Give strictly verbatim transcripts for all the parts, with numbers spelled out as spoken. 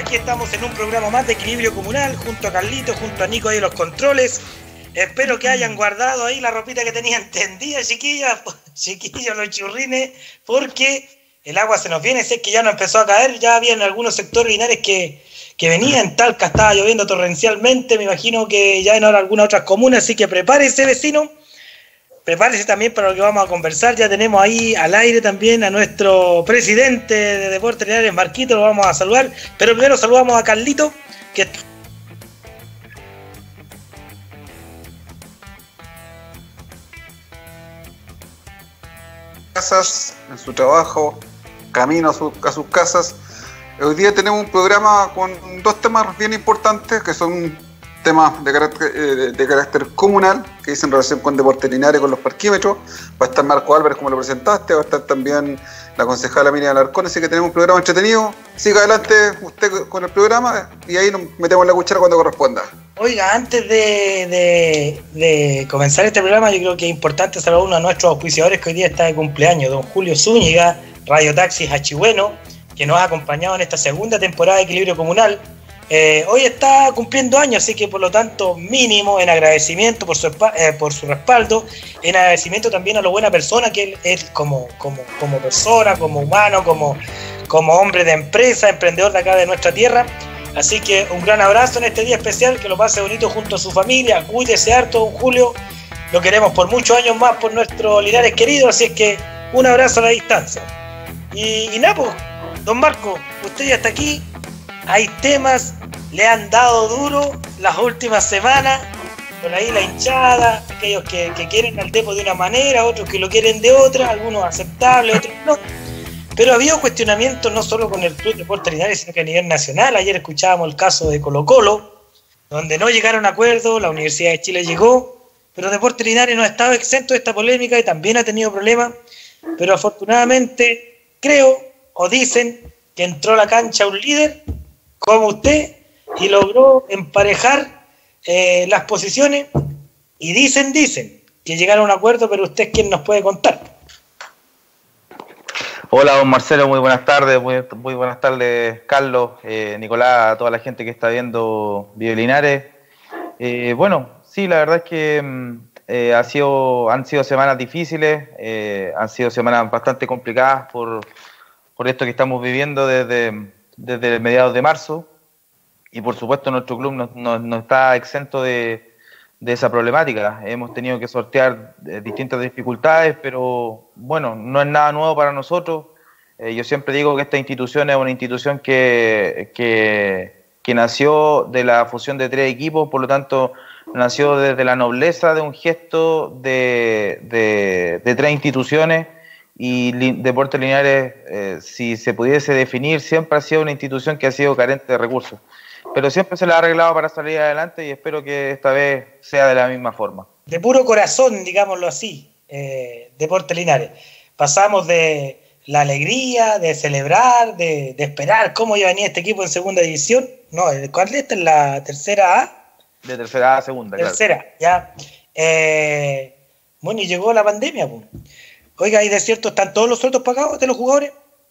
Aquí estamos en un programa más de Equilibrio Comunal, junto a Carlito, junto a Nico ahí en los controles. Espero que hayan guardado ahí la ropita que tenían tendida, chiquillas, chiquillos, los churrines, porque el agua se nos viene, sé que ya no empezó a caer, ya había en algunos sectores linares que, que venían, Talca estaba lloviendo torrencialmente, me imagino que ya en algunas otras comunas, así que prepárese, vecino. Prepárese también para lo que vamos a conversar. Ya tenemos ahí al aire también a nuestro presidente de Deportes Linares, Marquito, lo vamos a saludar. Pero primero saludamos a Carlito, que casas, en su trabajo, camino a, su, a sus casas. Hoy día tenemos un programa con dos temas bien importantes, que son temas de carácter, de, de carácter comunal, que dicen relación con Deportes Linares, con los parquímetros. Va a estar Marco Álvarez, como lo presentaste, va a estar también la concejala Miriam Alarcón, así que tenemos un programa entretenido. Siga adelante usted con el programa y ahí nos metemos la cuchara cuando corresponda. Oiga, antes de, de, de comenzar este programa, yo creo que es importante saludar a uno de nuestros auspiciadores que hoy día está de cumpleaños, don Julio Zúñiga, Radio Taxis Hachibueno, que nos ha acompañado en esta segunda temporada de Equilibrio Comunal. Eh, hoy está cumpliendo años, así que por lo tanto mínimo en agradecimiento por su, eh, por su respaldo, en agradecimiento también a lo buena persona que él es como, como, como persona, como humano, como, como hombre de empresa, emprendedor de acá de nuestra tierra. Así que un gran abrazo en este día especial, que lo pase bonito junto a su familia, cuídese harto, don Julio, lo queremos por muchos años más por nuestro Linares querido, así es que un abrazo a la distancia. Y, y nada, pues, don Marco, usted ya está aquí. Hay temas, le han dado duro las últimas semanas, por ahí la hinchada, aquellos que, que quieren al Depo de una manera, otros que lo quieren de otra, algunos aceptables, otros no. Pero ha habido cuestionamientos no solo con el Club Deportes Linares, sino que a nivel nacional. Ayer escuchábamos el caso de Colo Colo, donde no llegaron a acuerdo, la Universidad de Chile llegó, pero Deportes Linares no ha estado exento de esta polémica y también ha tenido problemas, pero afortunadamente creo, o dicen, que entró a la cancha un líder como usted y logró emparejar eh, las posiciones y dicen, dicen que llegaron a un acuerdo, pero usted es quien nos puede contar. Hola, don Marcelo, muy buenas tardes, muy, muy buenas tardes, Carlos, eh, Nicolás, a toda la gente que está viendo Video Linares. Eh, bueno, sí, la verdad es que eh, ha sido, han sido semanas difíciles, eh, han sido semanas bastante complicadas por, por esto que estamos viviendo desde... desde mediados de marzo, y por supuesto nuestro club no, no, no está exento de, de esa problemática. Hemos tenido que sortear distintas dificultades, pero bueno, no es nada nuevo para nosotros. Eh, yo siempre digo que esta institución es una institución que, que, que nació de la fusión de tres equipos, por lo tanto nació desde la nobleza de un gesto de, de, de tres instituciones. Y Deportes Linares, eh, si se pudiese definir, siempre ha sido una institución que ha sido carente de recursos, pero siempre se la ha arreglado para salir adelante y espero que esta vez sea de la misma forma. De puro corazón, digámoslo así, eh, Deportes Linares. Pasamos de la alegría, de celebrar, de, de esperar cómo iba a venir este equipo en segunda división. No, ¿cuál esta es la tercera A? De tercera A a segunda, tercera, claro. Ya. Eh, bueno, y llegó la pandemia, pues. Oiga, ¿y de cierto están todos los sueldos pagados de los jugadores?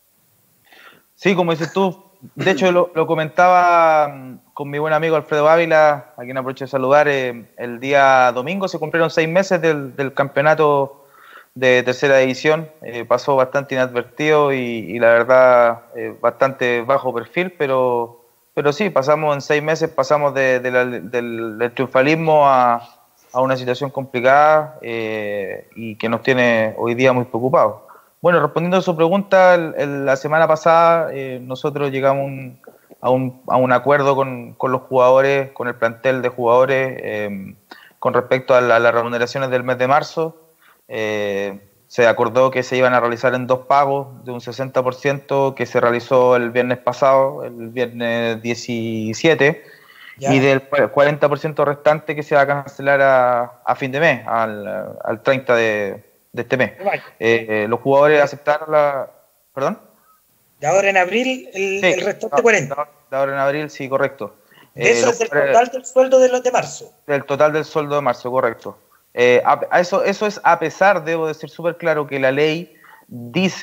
Sí, como dices tú, de hecho lo, lo comentaba con mi buen amigo Alfredo Ávila, a quien aprovecho de saludar, eh, el día domingo se cumplieron seis meses del, del campeonato de tercera división, eh, pasó bastante inadvertido y, y la verdad eh, bastante bajo perfil, pero, pero sí, pasamos en seis meses, pasamos de, de la, del, del triunfalismo a... a una situación complicada eh, y que nos tiene hoy día muy preocupados. Bueno, respondiendo a su pregunta, el, el, la semana pasada eh, nosotros llegamos un, a, un, a un acuerdo con, con los jugadores, con el plantel de jugadores, eh, con respecto a, la, a las remuneraciones del mes de marzo. Eh, se acordó que se iban a realizar en dos pagos de un sesenta por ciento que se realizó el viernes pasado, el viernes diecisiete, ya. Y del cuarenta por ciento restante que se va a cancelar a, a fin de mes, al, al treinta de, de este mes. Eh, eh, los jugadores aceptaron la... ¿Perdón? De ahora en abril, el, sí, el restante no, cuarenta. De ahora en abril, sí, correcto. Eh, ¿Eso es el total del sueldo de los de marzo? Del total del sueldo de marzo, correcto. Eh, a, a eso, eso es a pesar, debo decir súper claro, que la ley dice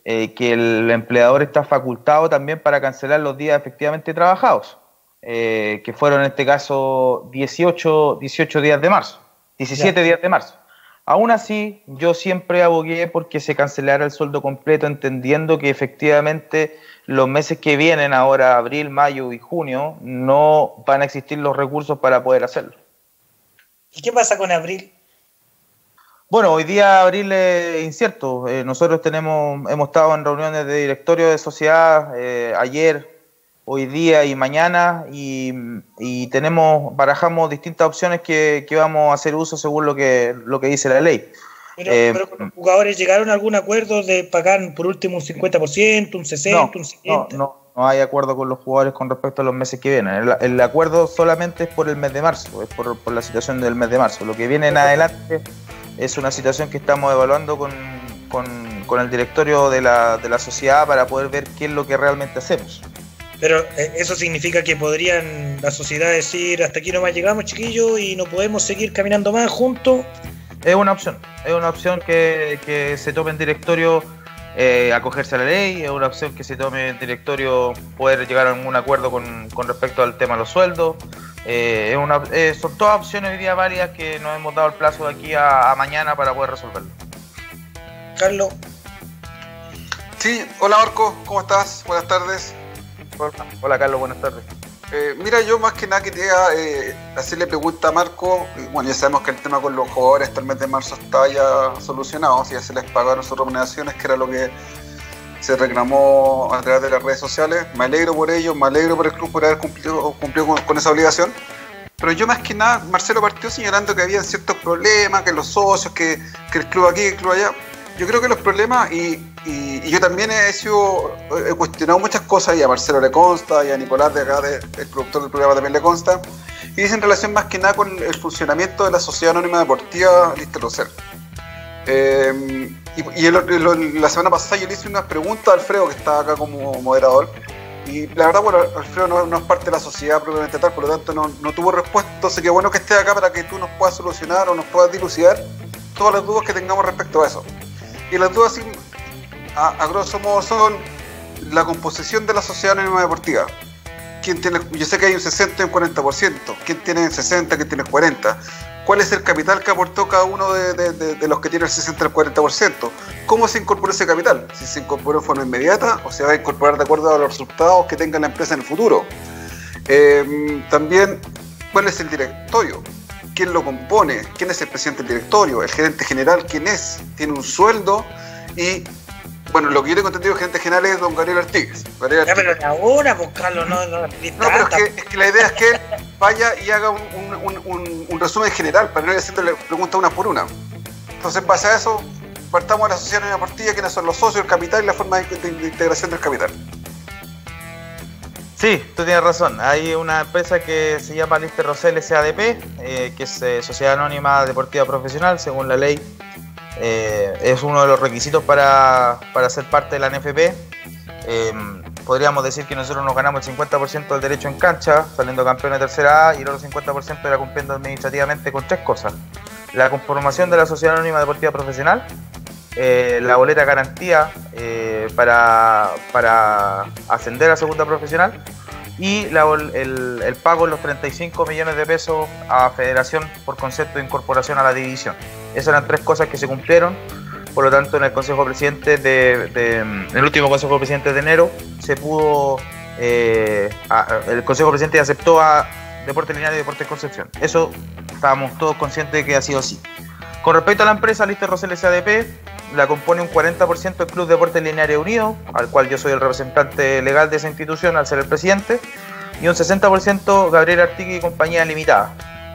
eh, que el empleador está facultado también para cancelar los días efectivamente trabajados, eh, que fueron en este caso dieciocho, dieciocho días de marzo, diecisiete días de marzo. Aún así, yo siempre abogué porque se cancelara el sueldo completo, entendiendo que efectivamente los meses que vienen, ahora abril, mayo y junio, no van a existir los recursos para poder hacerlo. ¿Y qué pasa con abril? Bueno, hoy día abril es incierto. Eh, nosotros tenemos, hemos estado en reuniones de directorio de sociedad eh, ayer, hoy día y mañana, y, y tenemos, barajamos distintas opciones que, que vamos a hacer uso según lo que, lo que dice la ley. Pero, eh, pero con los jugadores, ¿llegaron a algún acuerdo de pagar por último un cincuenta por ciento, un sesenta por ciento, no, un setenta por ciento? No, no, no hay acuerdo con los jugadores con respecto a los meses que vienen. El, el acuerdo solamente es por el mes de marzo, es por, por la situación del mes de marzo. Lo que viene en adelante es una situación que estamos evaluando con, con, con el directorio de la, de la sociedad para poder ver qué es lo que realmente hacemos. Pero eh, eso significa que podrían la sociedad decir hasta aquí nomás llegamos, chiquillos, y no podemos seguir caminando más juntos. Es una opción, es una opción que, que se tome en directorio, eh, acogerse a la ley, es una opción que se tome en directorio poder llegar a algún acuerdo con, con respecto al tema de los sueldos. Eh, es una, eh, son todas opciones hoy día válidas que nos hemos dado el plazo de aquí a, a mañana para poder resolverlo. Carlos. Sí, hola Marco, ¿cómo estás? Buenas tardes. Hola, hola Carlos, buenas tardes. Eh, mira, yo más que nada quería eh, hacerle pregunta a Marco. Bueno, ya sabemos que el tema con los jugadores hasta el mes de marzo está ya solucionado, si ya se les pagaron sus remuneraciones, que era lo que se reclamó a través de las redes sociales. Me alegro por ello, me alegro por el club por haber cumplido, cumplido con, con esa obligación. Pero yo más que nada, Marcelo partió señalando que había ciertos problemas, que los socios, que, que el club aquí, el club allá. Yo creo que los problemas, y, y, y yo también he sido, he cuestionado muchas cosas, y a Marcelo le consta, y a Nicolás de acá, de, el productor del programa, también le consta, y es en relación más que nada con el funcionamiento de la Sociedad Anónima Deportiva Lister Rosell. Eh, y y el, el, la semana pasada yo le hice unas preguntas a Alfredo, que estaba acá como moderador, y la verdad, bueno, Alfredo no, no es parte de la sociedad propiamente tal, por lo tanto no, no tuvo respuesta. Entonces qué bueno que estés acá para que tú nos puedas solucionar o nos puedas dilucidar todas las dudas que tengamos respecto a eso. Y las dudas, a, a grosso modo, son la composición de la Sociedad Anónima Deportiva. ¿Quién tiene? Yo sé que hay un sesenta y un cuarenta por ciento. ¿Quién tiene sesenta? ¿Quién tiene cuarenta? ¿Cuál es el capital que aportó cada uno de, de, de, de los que tienen el sesenta y el cuarenta por ciento? ¿Cómo se incorporó ese capital? Si se incorporó de forma inmediata o se va a incorporar de acuerdo a los resultados que tenga la empresa en el futuro. Eh, también, ¿cuál es el directorio? ¿Quién lo compone? ¿Quién es el presidente del directorio? ¿El gerente general quién es? ¿Tiene un sueldo? Y, bueno, lo que yo tengo entendido, el gerente general es don Gabriel Artigues. Gabriel Artigues. Ya, pero ahora, pues Carlos, no... No, no pero es que, es que la idea es que él vaya y haga un, un, un, un resumen general, para no ir haciéndole preguntas una por una. Entonces, en base a eso, partamos de la Sociedad Anónima Deportiva, quiénes son los socios, el capital y la forma de, de, de integración del capital. Sí, tú tienes razón. Hay una empresa que se llama Lister Rosell S A D P, eh, que es eh, Sociedad Anónima Deportiva Profesional, según la ley. Eh, es uno de los requisitos para, para ser parte de la N F P. Eh, podríamos decir que nosotros nos ganamos el cincuenta por ciento del derecho en cancha, saliendo campeón de tercera A, y el otro cincuenta por ciento era cumpliendo administrativamente con tres cosas: la conformación de la Sociedad Anónima Deportiva Profesional, eh, la boleta garantía eh, para, para ascender a segunda profesional, y la, el, el pago de los treinta y cinco millones de pesos a Federación por concepto de incorporación a la división. Esas eran tres cosas que se cumplieron. Por lo tanto, en el Consejo de Presidentes de, de, en el último Consejo de Presidentes de enero se pudo, eh, a, el Consejo de Presidentes aceptó a Deportes Linares y Deportes Concepción. Eso estábamos todos conscientes de que ha sido así. Con respecto a la empresa Lister Rosell S A D P, la compone un cuarenta por ciento el Club Deportes Linares Unido, al cual yo soy el representante legal de esa institución al ser el presidente, y un sesenta por ciento Gabriel Artigues y Compañía Limitada.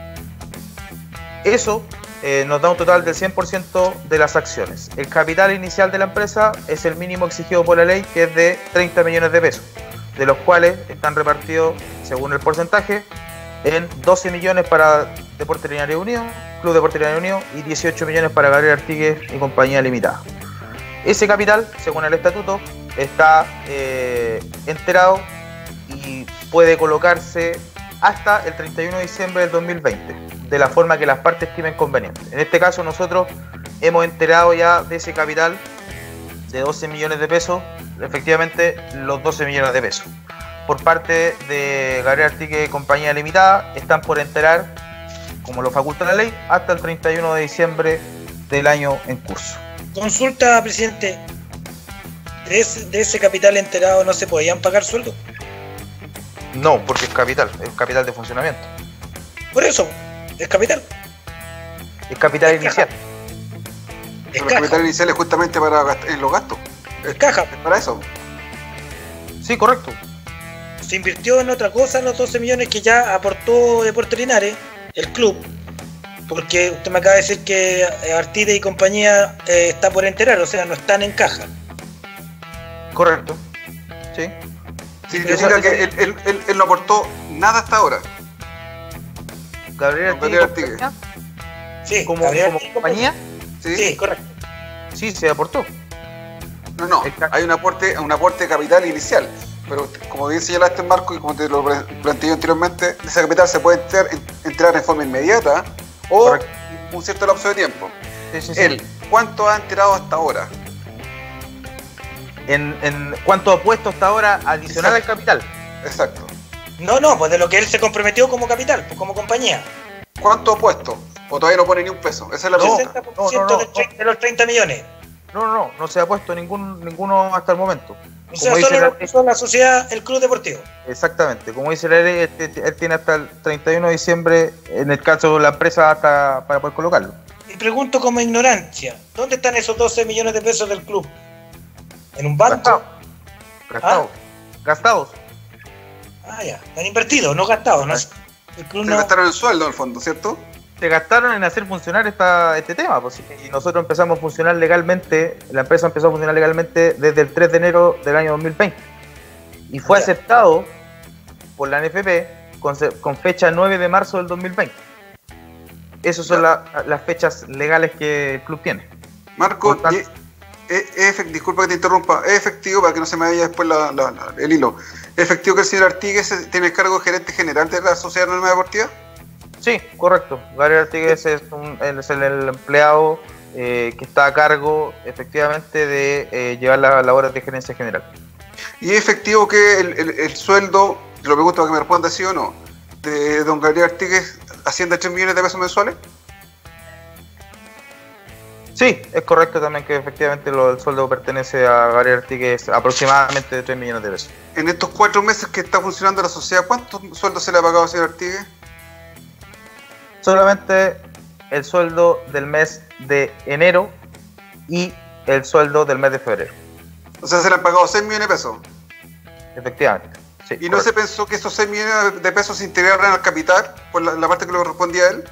Eso eh, nos da un total del cien por ciento de las acciones. El capital inicial de la empresa es el mínimo exigido por la ley, que es de treinta millones de pesos, de los cuales están repartidos, según el porcentaje, en doce millones para Deportes Linares Unido, Club Deportes Linares Unido, y dieciocho millones para Gabriel Artigues y Compañía Limitada. Ese capital, según el estatuto, está eh, enterado y puede colocarse hasta el treinta y uno de diciembre del dos mil veinte, de la forma que las partes estimen conveniente. En este caso, nosotros hemos enterado ya de ese capital de doce millones de pesos, efectivamente los doce millones de pesos. Por parte de Gabriel Artigue Compañía Limitada, están por enterar, como lo faculta la ley, hasta el treinta y uno de diciembre del año en curso. Consulta, presidente, ¿de ese, de ese capital enterado no se podían pagar sueldos? No, porque es capital, es capital de funcionamiento. Por eso, es capital. Es capital Es inicial. Es Pero el caja. capital inicial es justamente para gast- en los gastos. Es caja. Es para eso. Sí, correcto. Se invirtió en otra cosa los doce millones que ya aportó Deportes Linares, el club, porque usted me acaba de decir que Artide y compañía eh, está por enterar, o sea, no están en caja. Correcto. Sí. Significa Eso- que él, él, él- él no aportó nada hasta ahora. Gabriel Con Gabriel Artigue, Artigue. Sí, como, Gabriel como Artigue, compañía, ¿Sí? Sí, correcto. sí se aportó. No, no. Exacto. Hay un aporte, un aporte de capital inicial. Pero como bien señalaste, Marco, y como te lo pre- planteé anteriormente, ese capital se puede entrar, entrar en forma inmediata o Correcto. un cierto lapso de tiempo. Sí, sí, sí. Él, ¿cuánto ha enterado hasta ahora? En, en cuanto ha puesto hasta ahora adicional Exacto. al capital. Exacto. No, no, pues de lo que él se comprometió como capital, pues como compañía. ¿Cuánto ha puesto? ¿O todavía no pone ni un peso? Esa es la No, pregunta. sesenta por ciento no, no, del tre- de los treinta millones. No, no, no, no se ha puesto ningún, ninguno hasta el momento. O sea, Como dice solo la- lo puso la sociedad, el club deportivo. Exactamente, como dice la ley, este- él tiene hasta el treinta y uno de diciembre, en el caso de la empresa, hasta para poder colocarlo. Y pregunto como ignorancia, ¿dónde están esos doce millones de pesos del club? ¿En un banco? Gastados. Gastados. Gastados. Ah, ya, están invertidos, no gastados. No, el club Se no... gastaron el sueldo, en el fondo, ¿cierto? Se gastaron en hacer funcionar esta, este tema, pues, y nosotros empezamos a funcionar legalmente, la empresa empezó a funcionar legalmente desde el tres de enero del año dos mil veinte. Y fue Ya. aceptado por la N F P con, se- con fecha nueve de marzo del dos mil veinte. Esas son la- las fechas legales que el club tiene. Marco, Por tanto- y- es- es efec- disculpa que te interrumpa, ¿es efectivo, para que no se me vaya después la- la- la- el hilo, ¿es efectivo que el señor Artigue se- tiene el cargo de gerente general de la Sociedad Anónima Deportiva? Sí, correcto. Gabriel Artigues es, un- él es el, el empleado eh, que está a cargo efectivamente de eh, llevar las labores de gerencia general. ¿Y es efectivo que el, el- el sueldo, te lo pregunto para que me responda sí o no, de don Gabriel Artigues asciende a tres millones de pesos mensuales? Sí, es correcto también que efectivamente lo, el sueldo pertenece a Gabriel Artigues aproximadamente de tres millones de pesos. En estos cuatro meses que está funcionando la sociedad, ¿cuántos sueldos se le ha pagado al señor Artigues? Solamente el sueldo del mes de enero y el sueldo del mes de febrero, O sea, se le han pagado seis millones de pesos. efectivamente. Sí, ¿Y no se correcto. pensó que esos seis millones de pesos se integraran al capital por la, la parte que le correspondía a él?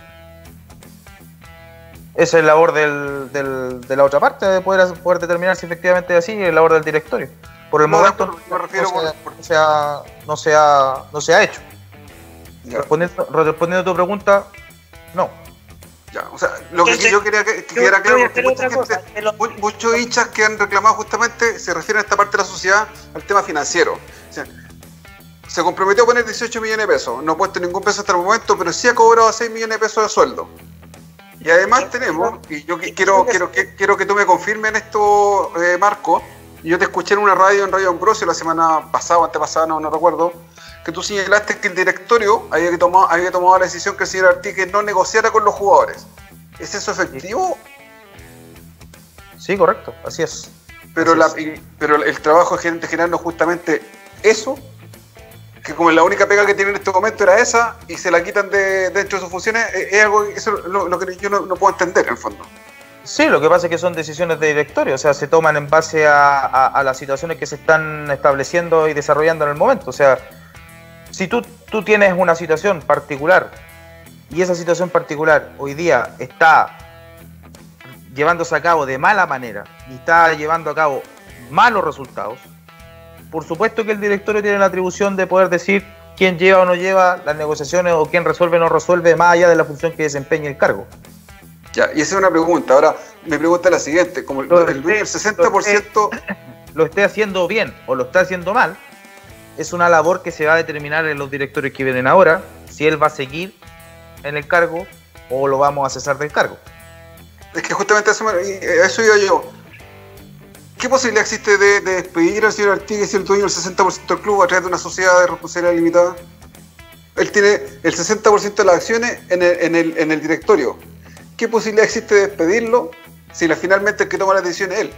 Esa es la labor del, del- de la otra parte, de poder, poder determinar si efectivamente es así, es la labor del directorio. Por el No, momento de acuerdo, me refiero no, se, por- no se ha, no, se ha, no se ha hecho. Ya, Respondiendo, respondiendo a tu pregunta, no. ya. O sea, lo que Entonces, yo quería que, que yo- quedara yo claro, voy a porque hacer mucha otra cosa, gente, te lo- mu- muchos hinchas que han reclamado justamente se refieren a esta parte de la sociedad al tema financiero. O sea, se comprometió a poner dieciocho millones de pesos, no ha puesto ningún peso hasta el momento, pero sí ha cobrado seis millones de pesos de sueldo. Y además tenemos, y yo que- quiero, quiero, que, quiero que tú me confirmes en esto, eh, Marco, y yo te escuché en una radio, en Radio Ambrosio, la semana pasada o antepasada, no, no recuerdo, que tú señalaste que el directorio había, que tomado, había tomado la decisión que el señor Artigue no negociara con los jugadores. ¿Es eso efectivo? Sí, correcto, así es. Pero, Así la, es. y- pero el trabajo de gerente general no es justamente eso, que como la única pega que tiene en este momento era esa y se la quitan de dentro de sus funciones, es, es algo eso es lo, lo que yo no, no puedo entender en el fondo. Sí, lo que pasa es que son decisiones de directorio, o sea, se toman en base a, a- a las situaciones que se están estableciendo y desarrollando en el momento. O sea, si tú, tú tienes una situación particular y esa situación particular hoy día está llevándose a cabo de mala manera y está llevando a cabo malos resultados, por supuesto que el directorio tiene la atribución de poder decir quién lleva o no lleva las negociaciones o quién resuelve o no resuelve más allá de la función que desempeña el cargo. Ya, y esa es una pregunta. Ahora, mi pregunta es la siguiente, como el, Lo el, esté- el sesenta por ciento... Lo esté haciendo bien o lo está haciendo mal, es una labor que se va a determinar en los directorios que vienen ahora, si él va a seguir en el cargo o lo vamos a cesar del cargo. Es que justamente eso, me- y, eh, a eso iba yo. ¿Qué posibilidad existe de, de despedir al señor Artigas, el dueño del sesenta por ciento del club, a través de una sociedad de responsabilidad limitada? Él tiene el sesenta por ciento de las acciones en el, en el, en el directorio. ¿Qué posibilidad existe de despedirlo si la, finalmente el que toma la decisión es él?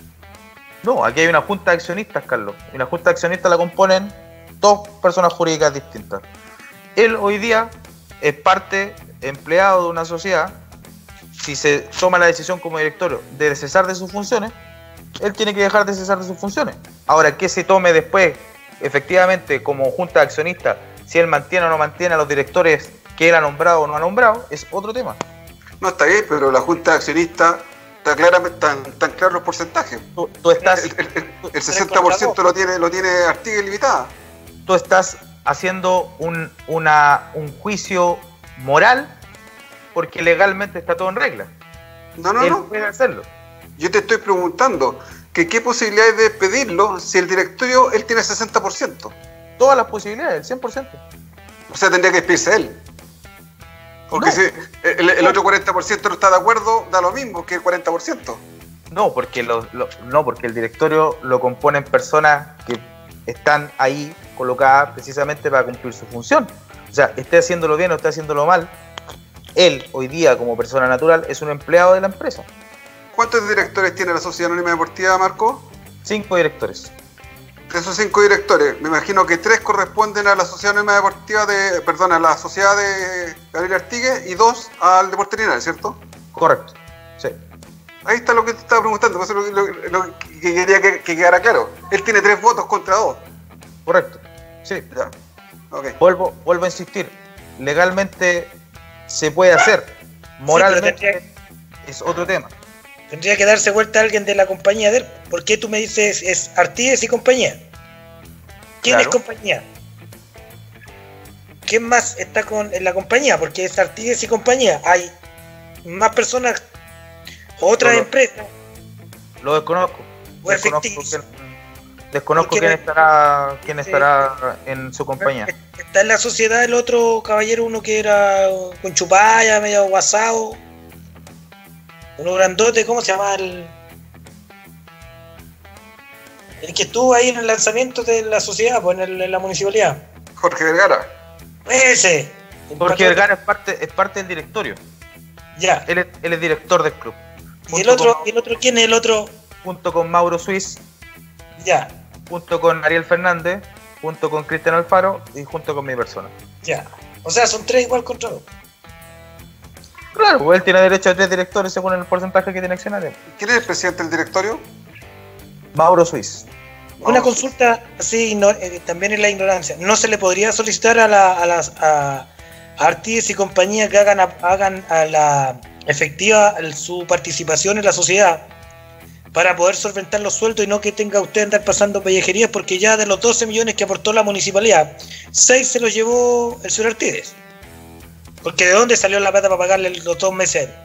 No, aquí hay una junta de accionistas, Carlos. Y la junta de accionistas la componen dos personas jurídicas distintas. Él hoy día es parte, empleado de una sociedad. Si se toma la decisión como directorio de cesar de sus funciones, él tiene que dejar de cesar de sus funciones. Ahora, que se tome después, efectivamente, como junta de accionistas, si él mantiene o no mantiene a los directores que él ha nombrado o no ha nombrado, es otro tema. No, está bien, pero la junta de accionistas está claramente tan, tan claro los porcentajes. Tú, tú estás... El, el, el, el sesenta por ciento lo tiene, lo tiene Artigas Limitada. Tú estás haciendo un, una, un juicio moral porque legalmente está todo en regla. No, no, él no. puede hacerlo. Yo te estoy preguntando que qué posibilidades de despedirlo si el directorio él tiene el sesenta por ciento. Todas las posibilidades, el cien por ciento. O sea, tendría que despedirse él. Porque No. si el, el otro cuarenta por ciento no está de acuerdo, da lo mismo que el cuarenta por ciento. No, porque lo, lo- no, porque el directorio lo componen personas que están ahí colocadas precisamente para cumplir su función. O sea, esté haciéndolo bien o esté haciéndolo mal, él hoy día como persona natural es un empleado de la empresa. ¿Cuántos directores tiene la Sociedad Anónima Deportiva, Marco? Cinco directores. De esos cinco directores, me imagino que tres corresponden a la Sociedad Anónima Deportiva de, perdón, a la Sociedad de Gabriel Artigas y dos al Deportes Linares, ¿cierto? Correcto. Sí. Ahí está lo que te estaba preguntando, por eso lo, lo- lo que quería que, que quedara claro. Él tiene tres votos contra dos. Correcto. Sí. Ya, ok. Vuelvo, vuelvo a insistir. Legalmente se puede hacer. Moralmente tendría- es otro tema. Tendría que darse vuelta a alguien de la compañía de él. ¿Por qué tú me dices es Artigas y compañía? ¿Quién Claro. es compañía? ¿Quién más está con, en la compañía? Porque es Artigas y compañía. Hay más personas, otras Solo- empresas. Lo desconozco. O Desconozco, efectivos. quién, desconozco Porque quién no- estará, quién Sí. estará en su compañía. Está en la sociedad el otro caballero, uno que era con chupalla, medio guasado. Uno grandote, ¿cómo se llama? El, el que estuvo ahí en el lanzamiento de la sociedad, pues en, el- en la municipalidad. Jorge Vergara. Ese. El Porque patrón. Vergara es parte, es parte del directorio. Ya. Él es, él es director del club. ¿Y el Junto otro, con- ¿y el otro quién es el otro? junto con Mauro Suiz, Ya, junto con Ariel Fernández, junto con Cristian Alfaro y junto con mi persona. ya. O sea, son tres igual contra dos. Claro, pues él tiene derecho a tres directores según el porcentaje que tiene accionarios. ¿Quién es el presidente del directorio? Mauro Suiz. Una No. consulta así, igno- eh, también en la ignorancia. ¿No se le podría solicitar a, la, a las a, a Artigas y compañía que hagan a, hagan a la efectiva el- su participación en la sociedad para poder solventar los sueldos y no que tenga usted andar pasando pellejerías? Porque ya de los doce millones que aportó la municipalidad, seis se los llevó el señor Artigas. Porque ¿de dónde salió la plata para pagarle los dos meses a él?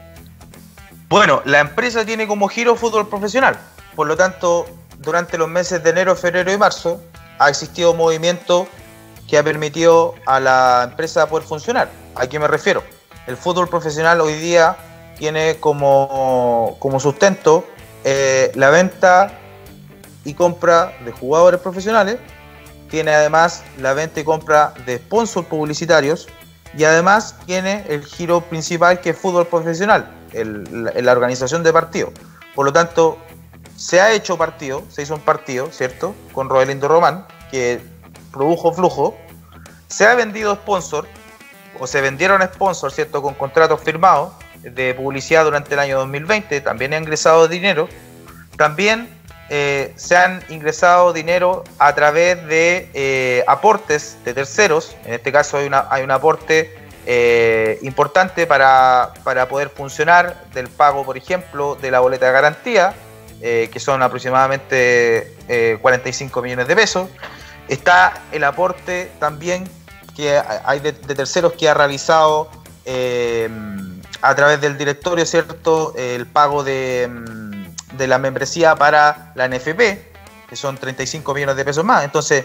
Bueno, la empresa tiene como giro fútbol profesional. Por lo tanto, durante los meses de enero, febrero y marzo ha existido un movimiento que ha permitido a la empresa poder funcionar. ¿A qué me refiero? El fútbol profesional hoy día tiene como, como sustento eh, la venta y compra de jugadores profesionales, tiene además la venta y compra de sponsors publicitarios y además tiene el giro principal que es fútbol profesional, el- la, la organización de partidos. Por lo tanto, se ha hecho partido, se hizo un partido, ¿cierto? Con Rodelindo Román, que produjo flujo, se ha vendido sponsor, o se vendieron sponsors, ¿cierto? Con contratos firmados de publicidad durante el año dos mil veinte, también ha ingresado dinero, también eh, se han ingresado dinero a través de eh, aportes de terceros. En este caso hay, una, hay un aporte eh, importante para, para poder funcionar del pago, por ejemplo, de la boleta de garantía, eh, que son aproximadamente eh, cuarenta y cinco millones de pesos. Está el aporte también que hay de, de terceros que ha realizado eh, a través del directorio, ¿cierto? El pago de, de la membresía para la N F P, que son treinta y cinco millones de pesos más. Entonces,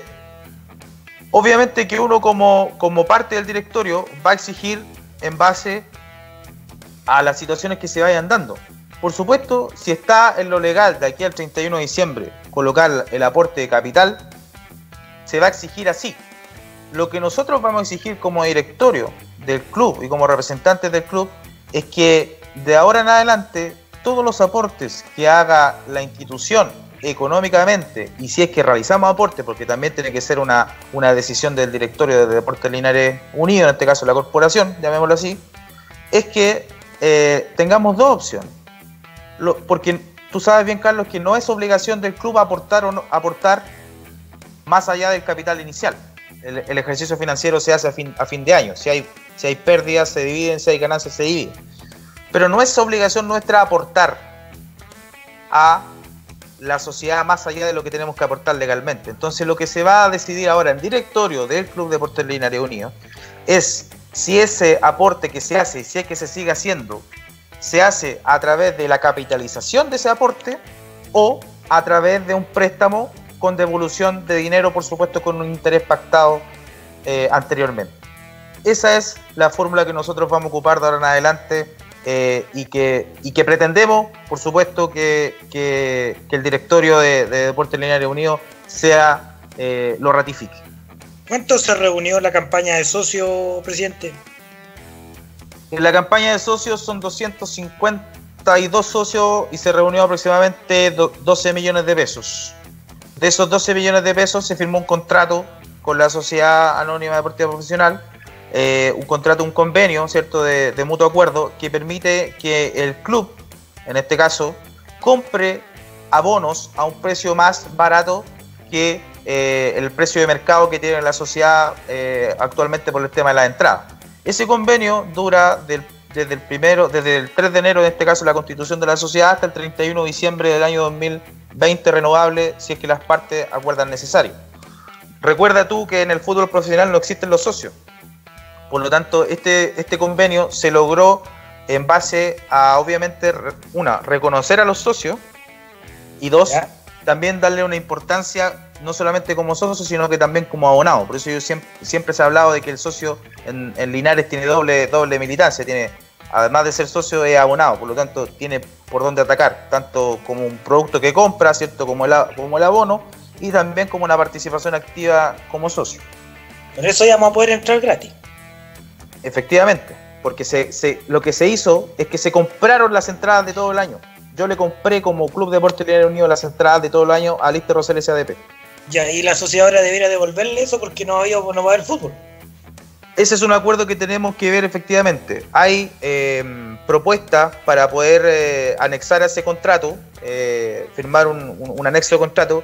obviamente que uno como, como parte del directorio va a exigir en base a las situaciones que se vayan dando. por supuesto, si está en lo legal de aquí al treinta y uno de diciembre colocar el aporte de capital, se va a exigir así. Lo que nosotros vamos a exigir como directorio del club y como representantes del club es que de ahora en adelante todos los aportes que haga la institución económicamente, y si es que realizamos aportes, porque también tiene que ser una, una decisión del directorio de Deportes Linares Unido, en este caso la corporación, llamémoslo así, es que eh, tengamos dos opciones. Lo, porque tú sabes bien, Carlos, que no es obligación del club aportar o no aportar más allá del capital inicial. El, el ejercicio financiero se hace a fin, a fin de año. Si hay, si hay pérdidas, se dividen, si hay ganancias, se dividen. Pero no es obligación nuestra aportar a la sociedad más allá de lo que tenemos que aportar legalmente. Entonces, lo que se va a decidir ahora en directorio del Club Deportes Linares Unido es si ese aporte que se hace, si es que se sigue haciendo, se hace a través de la capitalización de ese aporte o a través de un préstamo con devolución de dinero, por supuesto con un interés pactado eh, anteriormente. Esa es la fórmula que nosotros vamos a ocupar de ahora en adelante eh, y, que, y que pretendemos, por supuesto, que, que, que el directorio de, de Deportes Linares Unidos sea, eh, lo ratifique. ¿Cuánto se reunió la campaña de socio, presidente? En la campaña de socios son doscientos cincuenta y dos socios y se reunió aproximadamente doce millones de pesos. De esos doce millones de pesos se firmó un contrato con la Sociedad Anónima Deportiva Profesional, eh, un contrato, un convenio, ¿cierto?, de, de mutuo acuerdo que permite que el club, en este caso, compre abonos a un precio más barato que eh, el precio de mercado que tiene la sociedad eh, actualmente por el tema de la entrada. Ese convenio dura del, desde, el primero, desde el tres de enero, en este caso la constitución de la sociedad, hasta el treinta y uno de diciembre del año dos mil veinte, renovable si es que las partes acuerdan necesario. Recuerda tú que en el fútbol profesional no existen los socios. Por lo tanto, este, este convenio se logró en base a, obviamente, una, reconocer a los socios y dos, ¿ya?, también darle una importancia no solamente como socio, sino que también como abonado. Por eso yo siempre, siempre se ha hablado de que el socio en, en Linares tiene doble, doble militancia, tiene, además de ser socio, es abonado, por lo tanto tiene por dónde atacar, tanto como un producto que compra, ¿cierto?, como el, como el abono, y también como una participación activa como socio. Por eso ya vamos a poder entrar gratis. Efectivamente, porque se, se, lo que se hizo es que se compraron las entradas de todo el año. Yo le compré como Club Deportes Linares Unido las entradas de todo el año a Lister Rosell S A D P. Ya, y la sociedad ahora debería devolverle eso porque no, había, no va a haber fútbol. Ese es un acuerdo que tenemos que ver efectivamente. Hay eh, propuestas para poder eh, anexar a ese contrato, eh, firmar un, un, un anexo de contrato,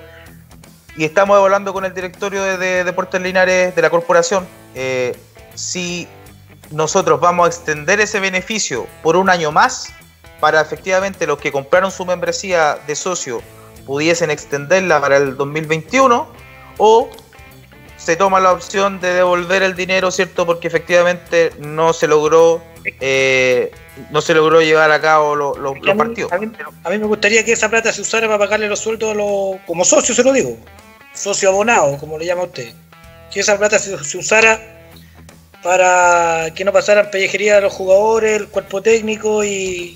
y estamos evaluando con el directorio de, de Deportes Linares de la corporación eh, si nosotros vamos a extender ese beneficio por un año más para efectivamente los que compraron su membresía de socio pudiesen extenderla para el dos mil veintiuno, o se toma la opción de devolver el dinero, ¿cierto?, porque efectivamente no se logró eh, no se logró llevar a cabo lo, lo, los partidos. A mí, a mí me gustaría que esa plata se usara para pagarle los sueldos a los, como socio, se lo digo, socio abonado, como le llama usted, que esa plata se, se usara para que no pasaran pellejería a los jugadores, el cuerpo técnico y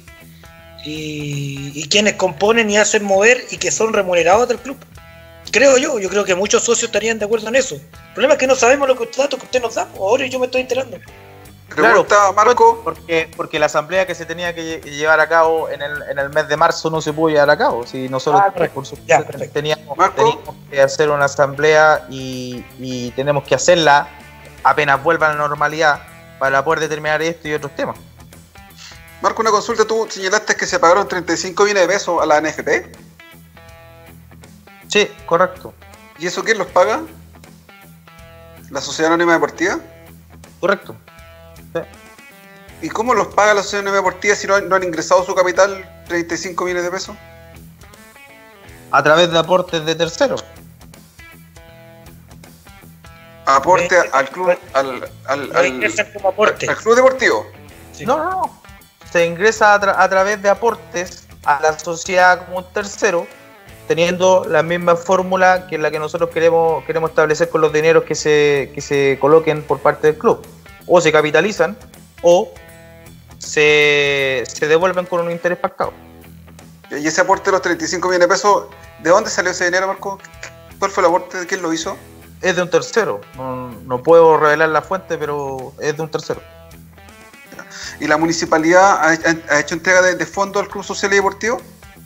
Y, y quienes componen y hacen mover y que son remunerados del club. Creo yo, yo creo que muchos socios estarían de acuerdo en eso. El problema es que no sabemos los datos que usted nos da, ahora yo me estoy enterando. Claro, Marco, porque, porque la asamblea que se tenía que llevar a cabo en el, en el mes de marzo no se pudo llevar a cabo. Si nosotros ah, por supuesto, ya, teníamos, teníamos que hacer una asamblea y, y tenemos que hacerla apenas vuelva a la normalidad para poder determinar esto y otros temas. Marco, una consulta, tú señalaste que se pagaron treinta y cinco millones de pesos a la N F P. Sí, correcto. ¿Y eso quién los paga? ¿La Sociedad Anónima Deportiva? Correcto. Sí. ¿Y cómo los paga la Sociedad Anónima Deportiva si no han, no han ingresado su capital treinta y cinco millones de pesos? A través de aportes de terceros. Aporte eh, al club, al, al, al, como aporte. al, al club deportivo. Sí. No, no, no. Se ingresa a, tra a través de aportes a la sociedad como un tercero, teniendo la misma fórmula que la que nosotros queremos queremos establecer con los dineros que se, que se coloquen por parte del club. O se capitalizan o se, se devuelven con un interés pactado. Y ese aporte de los treinta y cinco millones de pesos, ¿de dónde salió ese dinero, Marco? ¿Cuál fue el aporte? ¿De quién lo hizo? Es de un tercero. No, no puedo revelar la fuente, pero es de un tercero. ¿Y la municipalidad ha, ha, ha hecho entrega de, de fondos al Club Social y Deportivo?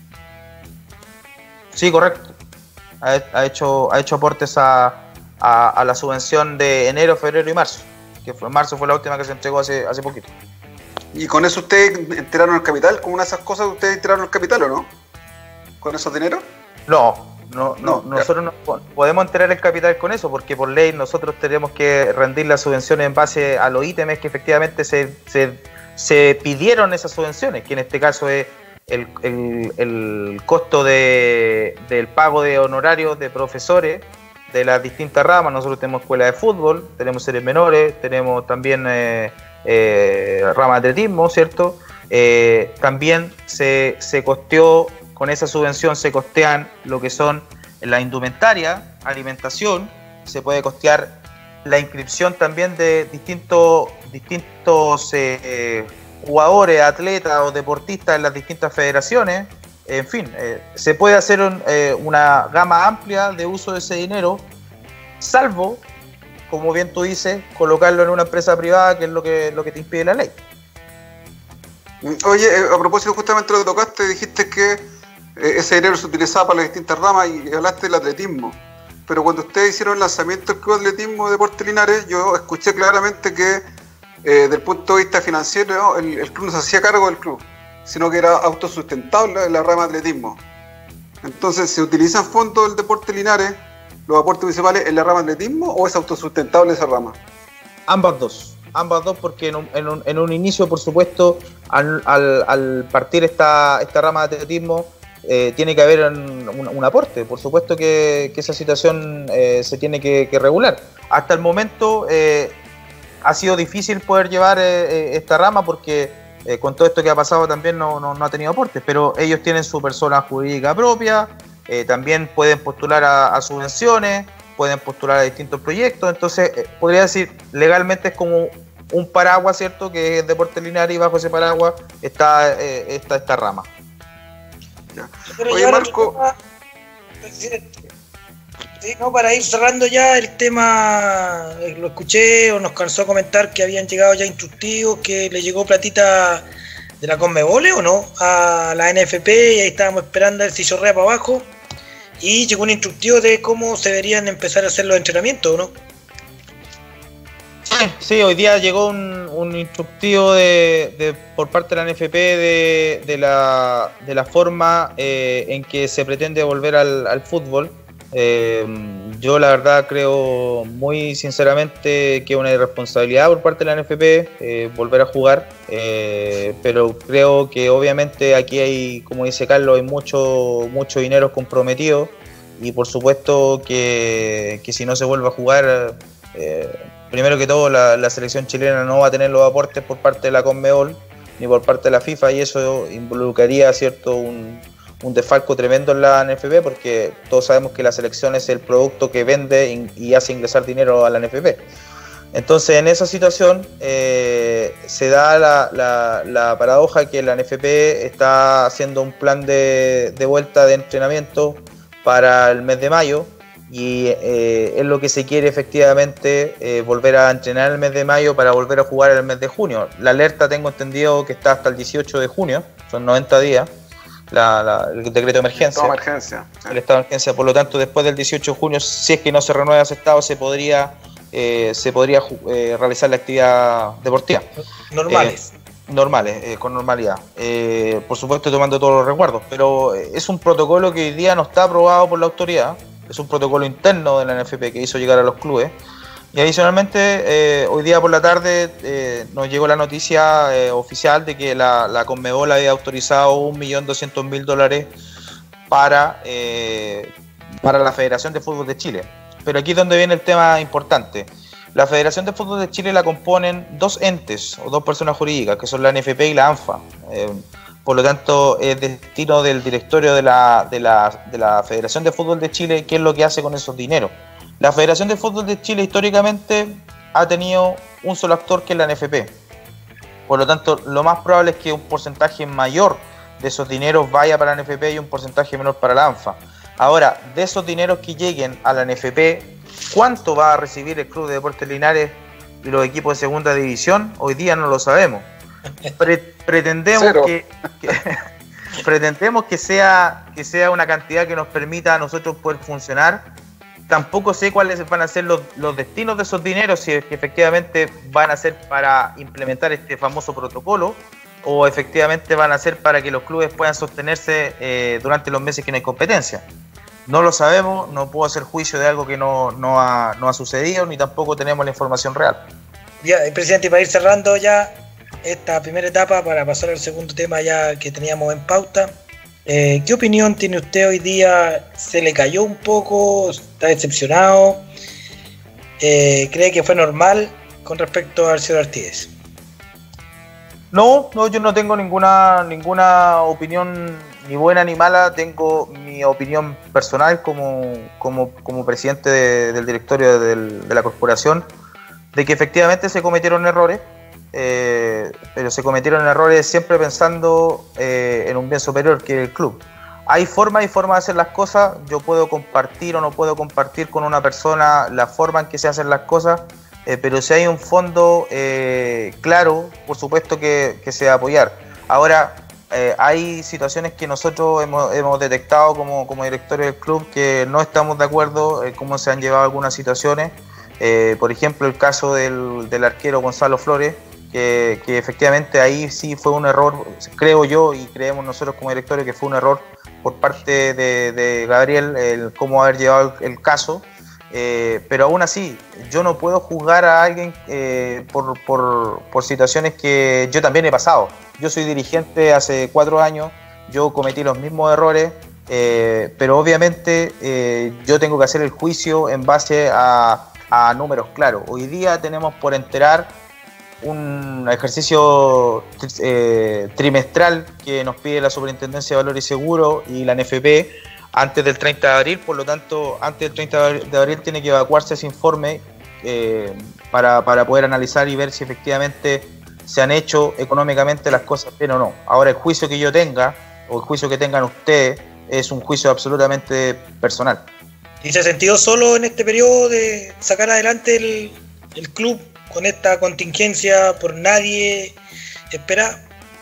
Sí, correcto. Ha, ha, hecho, ha hecho aportes a, a, a la subvención de enero, febrero y marzo. Que fue, marzo fue la última que se entregó hace, hace poquito. ¿Y con eso ustedes enteraron el capital? ¿Con una de esas cosas ustedes enteraron el capital o no? ¿Con esos dineros? No, no, no, no nosotros no podemos enterar el capital con eso, porque por ley nosotros tenemos que rendir las subvenciones en base a los ítems que efectivamente se, se, se pidieron esas subvenciones, que en este caso es el, el, el costo de, del pago de honorarios de profesores de las distintas ramas. Nosotros tenemos escuela de fútbol, tenemos seres menores, tenemos también eh, eh, rama de atletismo, ¿cierto? Eh, también se, se costeó, con esa subvención se costean lo que son la indumentaria, alimentación, se puede costear la inscripción también de distintos, distintos eh, jugadores, atletas o deportistas en las distintas federaciones. En fin, eh, se puede hacer un, eh, una gama amplia de uso de ese dinero, salvo, como bien tú dices, colocarlo en una empresa privada, que es lo que, lo que te impide la ley. Oye, a propósito justamente lo que tocaste, dijiste que eh, ese dinero se utilizaba para las distintas ramas y hablaste del atletismo. Pero cuando ustedes hicieron el lanzamiento del Club Atletismo de Deportes Linares, yo escuché claramente que eh, desde el punto de vista financiero el, el club no se hacía cargo del club, sino que era autosustentable en la rama de atletismo. Entonces, ¿se utilizan fondos del Deportes Linares, los aportes municipales, en la rama de atletismo o es autosustentable esa rama? Ambas dos, ambas dos porque en un, en un, en un inicio, por supuesto, al, al, al partir esta, esta rama de atletismo, eh, tiene que haber un, un, un aporte. Por supuesto que, que esa situación eh, se tiene que, que regular. Hasta el momento eh, ha sido difícil poder llevar eh, esta rama porque Eh, con todo esto que ha pasado también no, no, no ha tenido aportes, pero ellos tienen su persona jurídica propia, eh, también pueden postular a, a subvenciones, pueden postular a distintos proyectos, entonces eh, podría decir, legalmente es como un paraguas, ¿cierto?, que es Deportes Linares y bajo ese paraguas está eh, esta, esta rama. Ya. Oye, Marco... Sí, no, para ir cerrando ya el tema, lo escuché o nos cansó comentar que habían llegado ya instructivos, que le llegó platita de la Conmebol o no a la N F P y ahí estábamos esperando a ver si chorrea para abajo y llegó un instructivo de cómo se deberían empezar a hacer los entrenamientos, ¿no? Sí, sí, hoy día llegó un, un instructivo de, de, por parte de la N F P de, de, la, de la forma eh, en que se pretende volver al, al fútbol. Eh, yo la verdad creo muy sinceramente que es una irresponsabilidad por parte de la N F P eh, volver a jugar, eh, pero creo que obviamente aquí hay, como dice Carlos, hay mucho, mucho dinero comprometido y por supuesto que, que si no se vuelve a jugar, eh, primero que todo la, la selección chilena no va a tener los aportes por parte de la Conmebol ni por parte de la FIFA y eso involucraría, ¿cierto?, un un desfalco tremendo en la N F P porque todos sabemos que la selección es el producto que vende y hace ingresar dinero a la N F P. Entonces en esa situación eh, se da la, la, la paradoja que la N F P está haciendo un plan de, de vuelta de entrenamiento para el mes de mayo y eh, es lo que se quiere efectivamente, eh, volver a entrenar el mes de mayo para volver a jugar el mes de junio. La alerta tengo entendido que está hasta el dieciocho de junio, son noventa días. La, la, el decreto de emergencia, el estado de emergencia, sí. el estado de emergencia, por lo tanto después del dieciocho de junio, si es que no se renueva ese estado, se podría eh, se podría eh, realizar la actividad deportiva normales eh, normales, eh, con normalidad, eh, por supuesto tomando todos los resguardos, pero es un protocolo que hoy día no está aprobado por la autoridad, es un protocolo interno de la N F P que hizo llegar a los clubes. Y adicionalmente, eh, hoy día por la tarde eh, nos llegó la noticia eh, oficial de que la, la Conmebol había autorizado un millón doscientos mil dólares para, eh, para la Federación de Fútbol de Chile. Pero aquí es donde viene el tema importante. La Federación de Fútbol de Chile la componen dos entes o dos personas jurídicas, que son la N F P y la ANFA. Eh, por lo tanto, es destino del directorio de la, de, la, de la Federación de Fútbol de Chile qué es lo que hace con esos dineros. La Federación de Fútbol de Chile históricamente ha tenido un solo actor que es la N F P. Por lo tanto, lo más probable es que un porcentaje mayor de esos dineros vaya para la N F P y un porcentaje menor para la ANFA. Ahora, de esos dineros que lleguen a la N F P, ¿cuánto va a recibir el Club de Deportes Linares y los equipos de segunda división? Hoy día no lo sabemos. Pre pretendemos que, que pretendemos que sea, que sea una cantidad que nos permita a nosotros poder funcionar. Tampoco sé cuáles van a ser los, los destinos de esos dineros, si es que efectivamente van a ser para implementar este famoso protocolo o efectivamente van a ser para que los clubes puedan sostenerse eh, durante los meses que no hay competencia. No lo sabemos, no puedo hacer juicio de algo que no, no, ha, no ha sucedido, ni tampoco tenemos la información real. Ya, presidente, y para ir cerrando ya esta primera etapa, para pasar al segundo tema ya que teníamos en pauta, eh, ¿qué opinión tiene usted hoy día? ¿Se le cayó un poco? ¿Está decepcionado? Eh, ¿Cree que fue normal con respecto al señor Artigas? No, no, yo no tengo ninguna, ninguna opinión ni buena ni mala. Tengo mi opinión personal como, como, como presidente de, del directorio del, de la corporación, de que efectivamente se cometieron errores, eh, pero se cometieron errores siempre pensando eh, en un bien superior que el club. Hay formas y formas de hacer las cosas. Yo puedo compartir o no puedo compartir con una persona la forma en que se hacen las cosas, eh, pero si hay un fondo eh, claro, por supuesto que, que se va a apoyar. Ahora, eh, hay situaciones que nosotros hemos, hemos detectado como, como directorio del club que no estamos de acuerdo en cómo se han llevado algunas situaciones. Eh, por ejemplo, el caso del, del arquero Gonzalo Flores, que, que efectivamente ahí sí fue un error, creo yo y creemos nosotros como directorio que fue un error por parte de, de Gabriel el cómo haber llevado el, el caso, eh, pero aún así yo no puedo juzgar a alguien eh, por, por, por situaciones que yo también he pasado. Yo soy dirigente hace cuatro años, yo cometí los mismos errores, eh, pero obviamente eh, yo tengo que hacer el juicio en base a a números claros. Hoy día tenemos por enterar un ejercicio eh, trimestral que nos pide la Superintendencia de Valores y Seguros y la N F P antes del treinta de abril, por lo tanto antes del treinta de abril tiene que evacuarse ese informe eh, para, para poder analizar y ver si efectivamente se han hecho económicamente las cosas bien o no. Ahora el juicio que yo tenga o el juicio que tengan ustedes es un juicio absolutamente personal. ¿Y se ha sentido solo en este periodo de sacar adelante el, el club con esta contingencia por nadie esperada?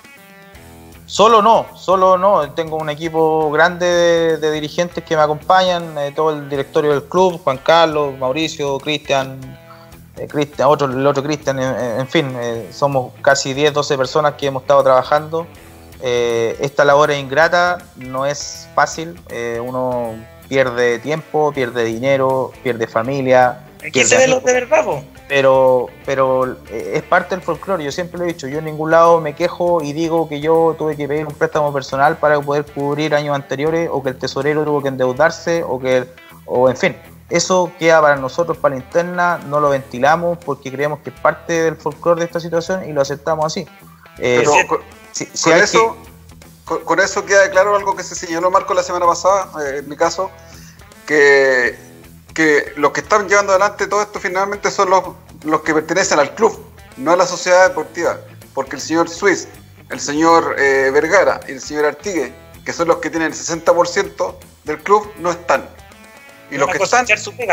Solo no, solo no. Tengo un equipo grande de, de dirigentes que me acompañan, eh, todo el directorio del club, Juan Carlos, Mauricio, Cristian, eh, Cristian, otro, el otro Cristian, en, en fin, eh, somos casi diez, doce personas que hemos estado trabajando. Eh, esta labor es ingrata, no es fácil, eh, uno pierde tiempo, pierde dinero, pierde familia. Aquí se ven los de verdad, po. Pero, pero es parte del folclore, yo siempre lo he dicho, yo en ningún lado me quejo y digo que yo tuve que pedir un préstamo personal para poder cubrir años anteriores, o que el tesorero tuvo que endeudarse, o que, o en fin, eso queda para nosotros, para la interna, no lo ventilamos porque creemos que es parte del folclore de esta situación y lo aceptamos así. Eh, pero con, si, si con eso... Que, Con, con eso queda claro algo que se señaló Marco la semana pasada, eh, en mi caso, que, que los que están llevando adelante todo esto finalmente son los, los que pertenecen al club, no a la sociedad deportiva, porque el señor Suiz, el señor eh, Vergara y el señor Artigue, que son los que tienen el sesenta por ciento del club, no están. Y los que están,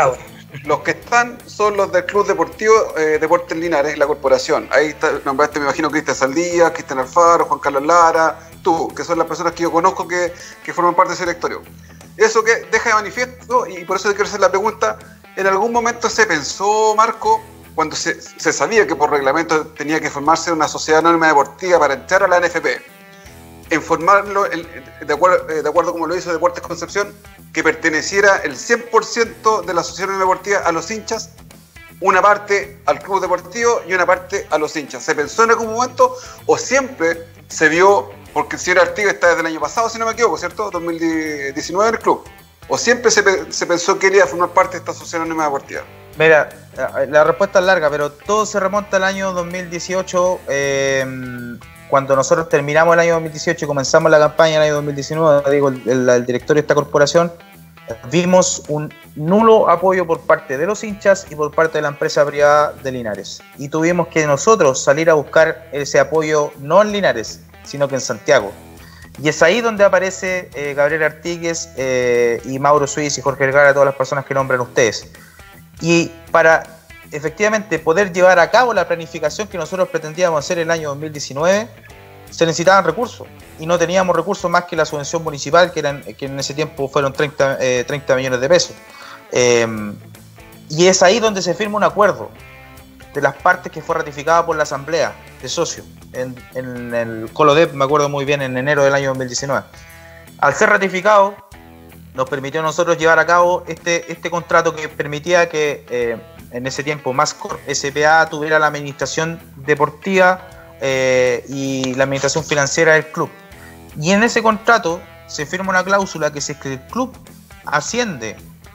los que están son los del Club Deportivo eh, Deportes Linares, la corporación. Ahí está, nombraste, me imagino, Cristian Saldía, Cristian Alfaro, Juan Carlos Lara, tú, que son las personas que yo conozco que, que forman parte de ese directorio. Eso que deja de manifiesto, y por eso te quiero hacer la pregunta, ¿en algún momento se pensó, Marco, cuando se, se sabía que por reglamento tenía que formarse una sociedad anónima deportiva para entrar a la N F P, en formarlo, en, de, acuerdo, de acuerdo como lo hizo Deportes Concepción, que perteneciera el cien por ciento de la asociación deportiva a los hinchas, una parte al club deportivo y una parte a los hinchas? ¿Se pensó en algún momento o siempre se vio, porque el señor Artigas está desde el año pasado, si no me equivoco, ¿cierto? dos mil diecinueve en el club, o siempre se, se pensó que quería formar parte de esta asociación anónima deportiva? Mira, la respuesta es larga, pero todo se remonta al año dos mil dieciocho, eh, cuando nosotros terminamos el año dos mil dieciocho y comenzamos la campaña en el año dos mil diecinueve, digo, el, el, el directorio de esta corporación, vimos un nulo apoyo por parte de los hinchas y por parte de la empresa privada de Linares. Y tuvimos que nosotros salir a buscar ese apoyo no en Linares, sino que en Santiago. Y es ahí donde aparece eh, Gabriel Artigues eh, y Mauro Suiz y Jorge Vergara, todas las personas que nombran ustedes. Y para efectivamente poder llevar a cabo la planificación que nosotros pretendíamos hacer el año dos mil diecinueve, se necesitaban recursos. Y no teníamos recursos más que la subvención municipal, que, eran, que en ese tiempo fueron treinta, eh, treinta millones de pesos. Eh, y es ahí donde se firma un acuerdo de las partes que fue ratificada por la Asamblea de Socios en, en el Colodep, me acuerdo muy bien, en enero del año dos mil diecinueve. Al ser ratificado, nos permitió a nosotros llevar a cabo este, este contrato que permitía que eh, en ese tiempo Mascorp S P A tuviera la administración deportiva eh, y la administración financiera del club. Y en ese contrato se firma una cláusula que si es que el club asciende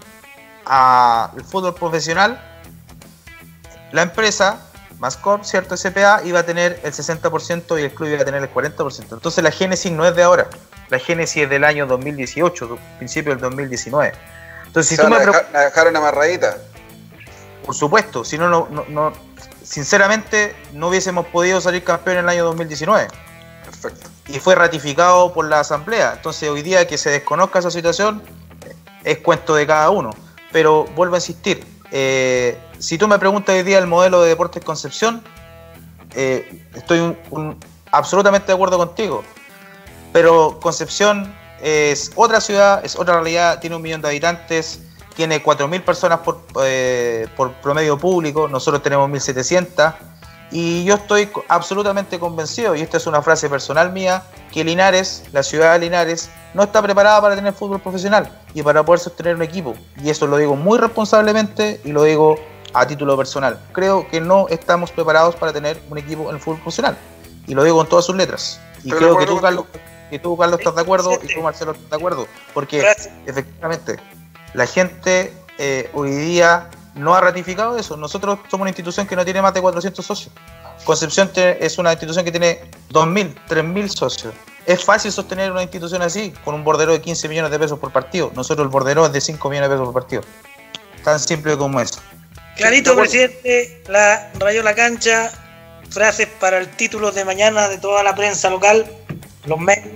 al fútbol profesional, la empresa Mascorp, cierto, S P A, iba a tener el sesenta por ciento y el club iba a tener el cuarenta por ciento. Entonces la génesis no es de ahora, la génesis es del año dos mil dieciocho, principio del dos mil diecinueve. Entonces, si o sea, tú me la, preguntas, deja, la dejaron amarradita. por supuesto, si no, no, no, no, sinceramente no hubiésemos podido salir campeón en el año dos mil diecinueve. Perfecto. Y fue ratificado por la Asamblea. Entonces hoy día que se desconozca esa situación es cuento de cada uno. Pero vuelvo a insistir, eh, si tú me preguntas hoy día el modelo de Deportes Concepción, eh, estoy un, un, absolutamente de acuerdo contigo. Pero Concepción es otra ciudad, es otra realidad, tiene un millón de habitantes, tiene cuatro mil personas por, eh, por promedio público, nosotros tenemos mil setecientas, y yo estoy absolutamente convencido, y esta es una frase personal mía, que Linares, la ciudad de Linares, no está preparada para tener fútbol profesional y para poder sostener un equipo. Y eso lo digo muy responsablemente y lo digo a título personal. Creo que no estamos preparados para tener un equipo en el fútbol profesional. Y lo digo con todas sus letras. Y Pero creo que tú, Carlos, que tú, Carlos, estás de acuerdo y tú, Marcelo, estás de acuerdo. Porque Gracias. efectivamente la gente eh, hoy día no ha ratificado eso. Nosotros somos una institución que no tiene más de cuatrocientos socios. Concepción es una institución que tiene dos mil, tres mil socios. Es fácil sostener una institución así con un bordero de quince millones de pesos por partido. Nosotros el bordero es de cinco millones de pesos por partido. Tan simple como eso. Clarito, presidente, la rayó la cancha. Frases para el título de mañana de toda la prensa local, los medios.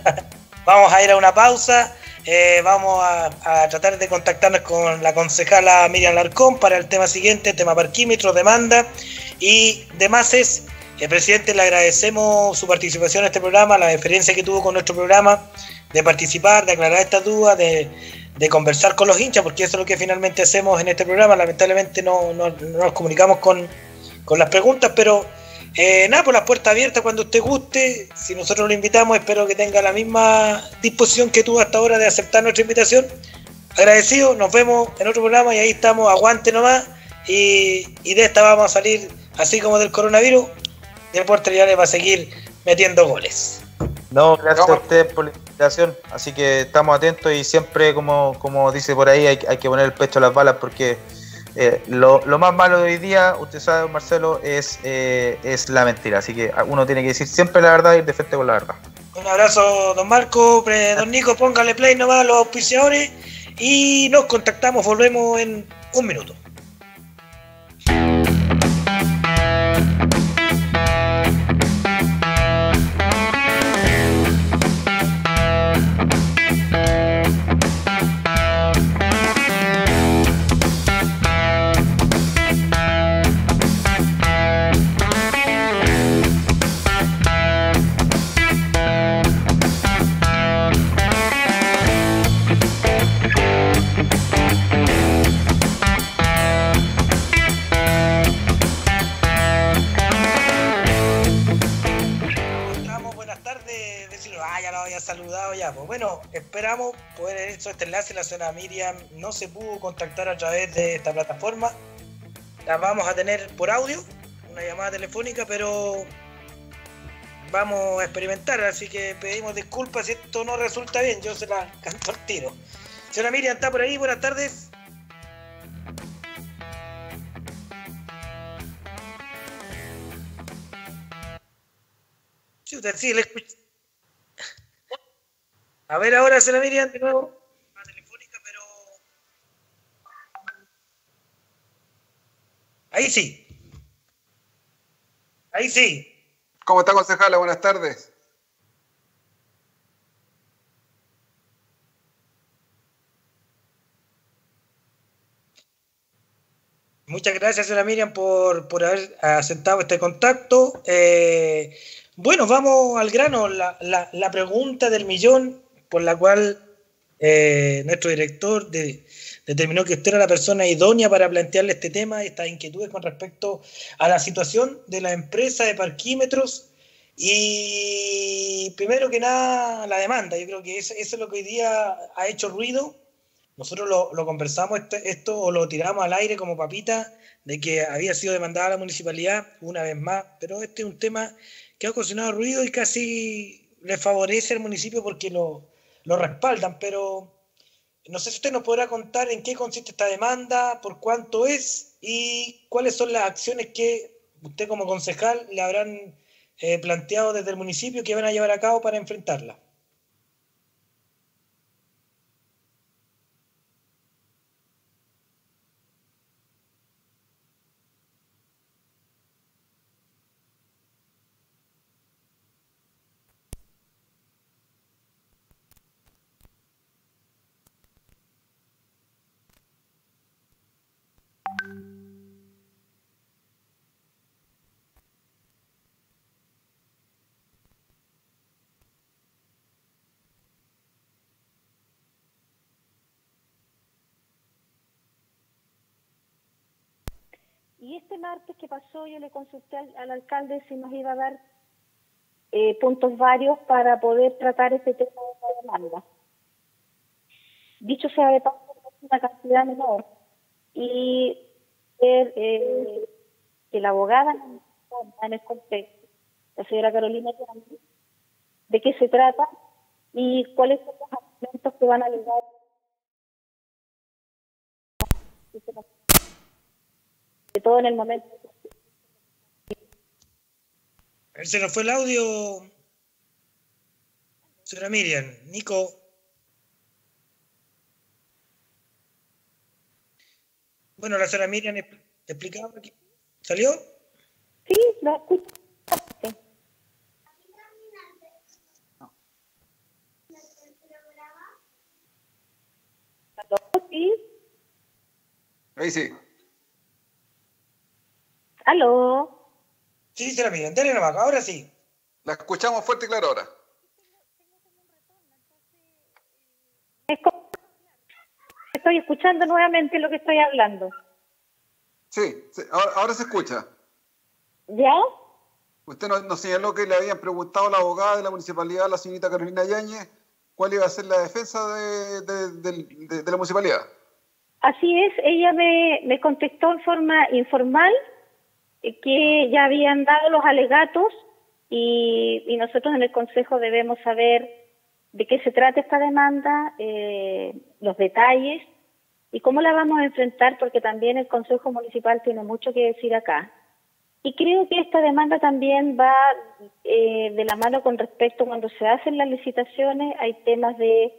Vamos a ir a una pausa. Eh, vamos a, a tratar de contactarnos con la concejala Miriam Larcón para el tema siguiente, tema parquímetros, demanda y demás. Es el presidente, le agradecemos su participación en este programa, la deferencia que tuvo con nuestro programa, de participar, de aclarar estas dudas, de, de conversar con los hinchas, porque eso es lo que finalmente hacemos en este programa. Lamentablemente no, no, no nos comunicamos con, con las preguntas, pero Eh, nada, por las puertas abiertas cuando usted guste. Si nosotros lo invitamos, espero que tenga la misma disposición que tuvo hasta ahora de aceptar nuestra invitación. Agradecido, nos vemos en otro programa y ahí estamos, aguante nomás. Y, y de esta vamos a salir, así como del coronavirus, Deportes Linares va a seguir metiendo goles. No, gracias a usted por la invitación. Así que estamos atentos y siempre, como, como dice por ahí, hay, hay que poner el pecho a las balas porque Eh, lo, lo más malo de hoy día, usted sabe, Marcelo, es, eh, es la mentira. Así que uno tiene que decir siempre la verdad y ir de frente con la verdad. Un abrazo, don Marco, don Nico, póngale play nomás a los auspiciadores y nos contactamos, volvemos en un minuto. Saludado ya, pues bueno, esperamos poder haber hecho este enlace. La señora Miriam no se pudo contactar a través de esta plataforma, la vamos a tener por audio, una llamada telefónica, pero vamos a experimentar, así que pedimos disculpas si esto no resulta bien, yo se la canto al tiro. Señora Miriam, ¿está por ahí? Buenas tardes. Sí, usted sí, le escucho. A ver ahora, se la Miriam de nuevo. Una telefónica, pero ahí sí. Ahí sí. ¿Cómo está, concejala? Buenas tardes. Muchas gracias, señora Miriam, por, por haber aceptado este contacto. Eh, bueno, vamos al grano. La, la, la pregunta del millón por la cual eh, nuestro director de, determinó que usted era la persona idónea para plantearle este tema, estas inquietudes con respecto a la situación de la empresa de parquímetros y, primero que nada, la demanda. Yo creo que eso, eso es lo que hoy día ha hecho ruido. Nosotros lo, lo conversamos esto, esto o lo tiramos al aire como papita de que había sido demandada la municipalidad una vez más, pero este es un tema que ha ocasionado ruido y casi le favorece al municipio porque lo, lo respaldan, pero no sé si usted nos podrá contar en qué consiste esta demanda, por cuánto es y cuáles son las acciones que usted como concejal le habrán eh, planteado desde el municipio que van a llevar a cabo para enfrentarla. Y este martes que pasó yo le consulté al, al alcalde si nos iba a dar eh, puntos varios para poder tratar este tema de la demanda. Dicho sea de paso, es una cantidad menor. Y eh, eh, que la abogada en el contexto, la señora Carolina, de qué se trata y cuáles son los argumentos que van a llegar. De todo en el momento. A ver, se nos fue el audio, señora Miriam. Nico. Bueno, la señora Miriam explicaba aquí. ¿Salió? Sí, lo escucho. Sí. ¿Sí? Ahí sí. ¿Aló? Sí, señora Miriam, dale nomás, ahora sí. La escuchamos fuerte y claro ahora. Estoy escuchando nuevamente lo que estoy hablando. Sí, sí, ahora, ahora se escucha. ¿Ya? Usted nos, nos señaló que le habían preguntado a la abogada de la municipalidad, la señorita Carolina Yáñez, cuál iba a ser la defensa de, de, de, de, de la municipalidad. Así es, ella me, me contestó en forma informal eh, que ya habían dado los alegatos y, y nosotros en el Consejo debemos saber de qué se trata esta demanda, eh, los detalles y cómo la vamos a enfrentar, porque también el Consejo Municipal tiene mucho que decir acá. Y creo que esta demanda también va eh, de la mano con respecto cuando se hacen las licitaciones, hay temas de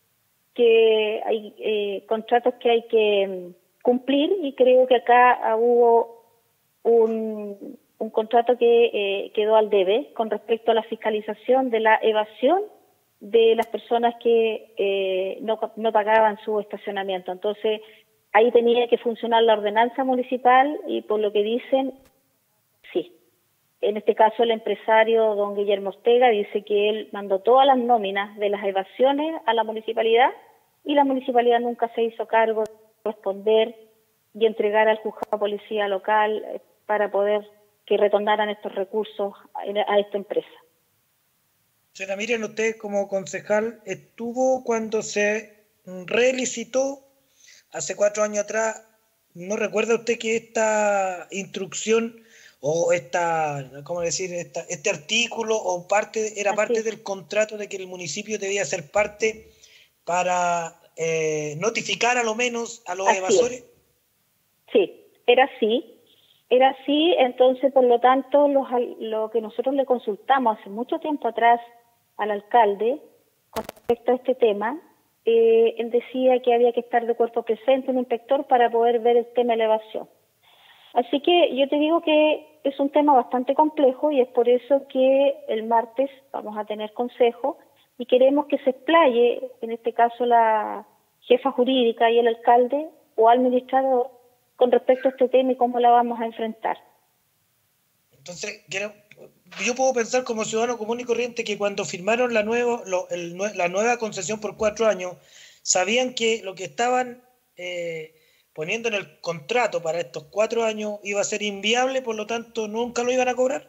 que hay eh, contratos que hay que cumplir y creo que acá hubo un, un contrato que eh, quedó al debe con respecto a la fiscalización de la evasión de las personas que eh, no, no pagaban su estacionamiento. Entonces, ahí tenía que funcionar la ordenanza municipal y por lo que dicen, sí. En este caso, el empresario don Guillermo Ortega dice que él mandó todas las nóminas de las evasiones a la municipalidad y la municipalidad nunca se hizo cargo de responder y entregar al juzgado de policía local para poder que retornaran estos recursos a esta empresa. Señora Miriam, usted como concejal estuvo cuando se relicitó hace cuatro años atrás. ¿No recuerda usted que esta instrucción o esta, cómo decir, esta, este artículo o parte era parte del contrato de que el municipio debía ser parte para eh, notificar a lo menos a los así evasores? Es. Sí, era así. Era así, entonces, por lo tanto, los, lo que nosotros le consultamos hace mucho tiempo atrás al alcalde con respecto a este tema, eh, él decía que había que estar de cuerpo presente un inspector para poder ver el tema de la evasión. Así que yo te digo que es un tema bastante complejo y es por eso que el martes vamos a tener consejo y queremos que se explaye, en este caso la jefa jurídica y el alcalde o administrador, con respecto a este tema y cómo la vamos a enfrentar. Entonces, quiero, yo puedo pensar como ciudadano común y corriente que cuando firmaron la, nuevo, lo, el, la nueva concesión por cuatro años, sabían que lo que estaban eh, poniendo en el contrato para estos cuatro años iba a ser inviable, por lo tanto nunca lo iban a cobrar.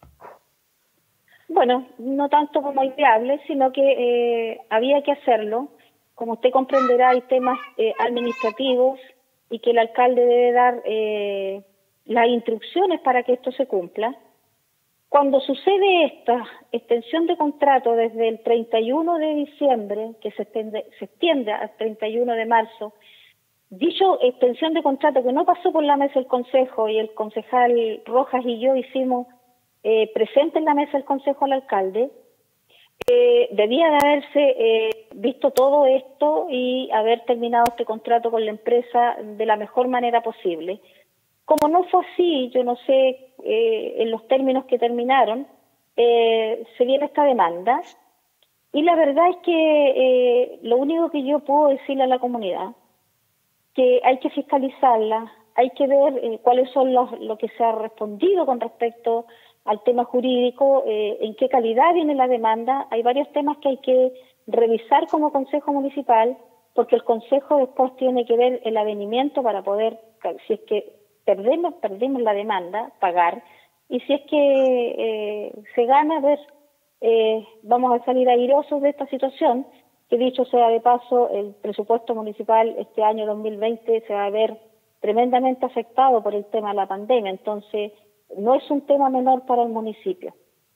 Bueno, no tanto como inviable, sino que eh, había que hacerlo. Como usted comprenderá, hay temas eh, administrativos y que el alcalde debe dar eh, las instrucciones para que esto se cumpla. Cuando sucede esta extensión de contrato desde el treinta y uno de diciembre, que se extiende, se extiende al treinta y uno de marzo, dicho extensión de contrato que no pasó por la mesa del Consejo y el concejal Rojas y yo hicimos eh, presente en la mesa del Consejo al alcalde, eh, debía de haberse eh, visto todo esto y haber terminado este contrato con la empresa de la mejor manera posible. Como no fue así, yo no sé eh, en los términos que terminaron, eh, se viene esta demanda y la verdad es que eh, lo único que yo puedo decirle a la comunidad que hay que fiscalizarla, hay que ver eh, cuáles son los, lo que se ha respondido con respecto al tema jurídico, eh, en qué calidad viene la demanda. Hay varios temas que hay que revisar como Consejo Municipal, porque el Consejo después tiene que ver el avenimiento para poder, si es que perdemos, perdemos la demanda, pagar, y si es que eh, se gana, ver, eh, vamos a salir airosos de esta situación, que dicho sea de paso, el presupuesto municipal este año dos mil veinte se va a ver tremendamente afectado por el tema de la pandemia, entonces no es un tema menor para el municipio.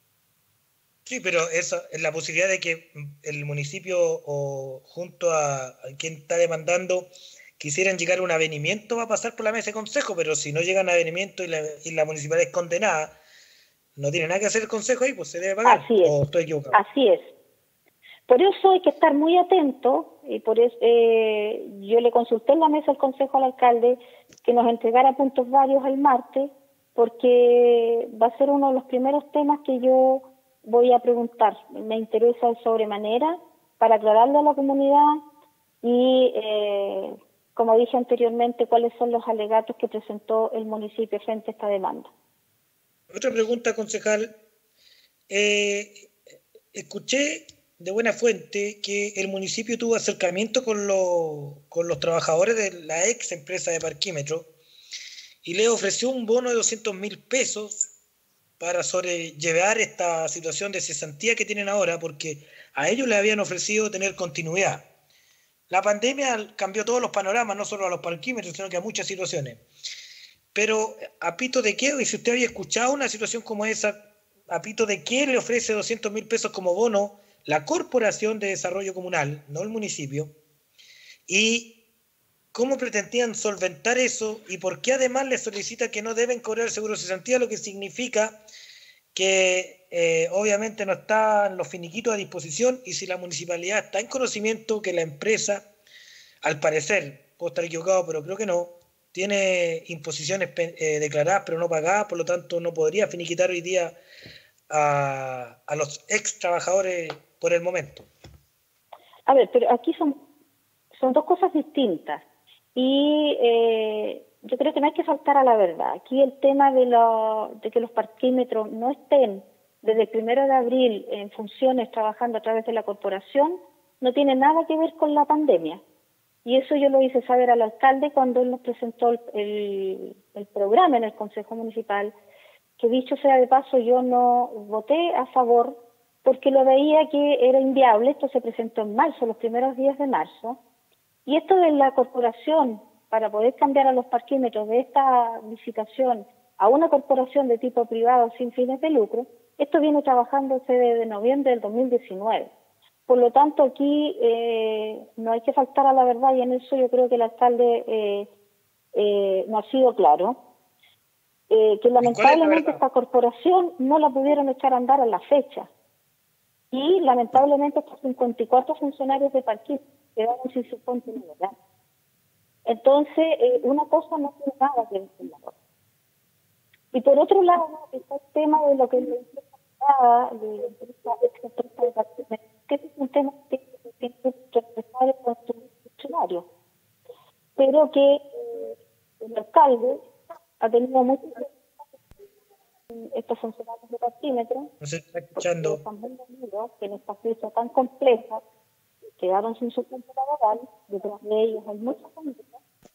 Sí, pero eso, la posibilidad de que el municipio o junto a, a quien está demandando quisieran llegar a un avenimiento va a pasar por la mesa de consejo, pero si no llegan a avenimiento y la, y la municipalidad es condenada, no tiene nada que hacer el consejo ahí, pues se debe pagar. Así es. ¿O estoy equivocado? Así es. Por eso hay que estar muy atento y por eso eh, yo le consulté en la mesa del consejo al alcalde que nos entregara puntos varios el martes, porque va a ser uno de los primeros temas que yo voy a preguntar. Me interesa de sobremanera para aclararle a la comunidad y, eh, como dije anteriormente, cuáles son los alegatos que presentó el municipio frente a esta demanda. Otra pregunta, concejal. Eh, escuché de buena fuente que el municipio tuvo acercamiento con, lo, con los trabajadores de la ex empresa de Parquímetro y le ofreció un bono de doscientos mil pesos para sobrellevar esta situación de cesantía que tienen ahora, porque a ellos les habían ofrecido tener continuidad. La pandemia cambió todos los panoramas, no solo a los parquímetros, sino que a muchas situaciones. Pero, ¿a pito de qué? Y si usted había escuchado una situación como esa, ¿a pito de qué le ofrece doscientos mil pesos como bono la Corporación de Desarrollo Comunal, no el municipio? ¿Y cómo pretendían solventar eso? ¿Y por qué además les solicita que no deben cobrar el seguro de cesantía? Lo que significa que eh, obviamente no están los finiquitos a disposición, y si la municipalidad está en conocimiento que la empresa, al parecer, puedo estar equivocado, pero creo que no, tiene imposiciones eh, declaradas pero no pagadas, por lo tanto no podría finiquitar hoy día a, a los ex trabajadores por el momento. A ver, pero aquí son, son dos cosas distintas y eh, yo creo que no hay que faltar a la verdad. Aquí el tema de, lo, de que los parquímetros no estén desde el primero de abril en funciones trabajando a través de la corporación no tiene nada que ver con la pandemia. Y eso yo lo hice saber al alcalde cuando él nos presentó el, el, el programa en el Consejo Municipal, que dicho sea de paso yo no voté a favor porque lo veía que era inviable. Esto se presentó en marzo, los primeros días de marzo, y esto de la corporación para poder cambiar a los parquímetros de esta licitación a una corporación de tipo privado sin fines de lucro, esto viene trabajándose desde noviembre del dos mil diecinueve. Por lo tanto, aquí eh, no hay que faltar a la verdad y en eso yo creo que el alcalde eh, eh, no ha sido claro. Eh, que lamentablemente esta corporación no la pudieron echar a andar a la fecha. Y lamentablemente estos cincuenta y cuatro funcionarios de parquímetro quedaron sin su continuidad. Entonces, eh, una cosa no tiene nada que ver con la otra. Y por otro lado, está el tema de lo que le decía de esta empresa de parquímetro, que es un tema que tiene que empezar con su funcionario. Pero que eh, el alcalde alcalde ha tenido muchos estos funcionarios de parquímetro, No se está escuchando. están muy unidos, que en esta crisis tan compleja quedaron sin sustento laboral, detrás de ellos hay muchas familias,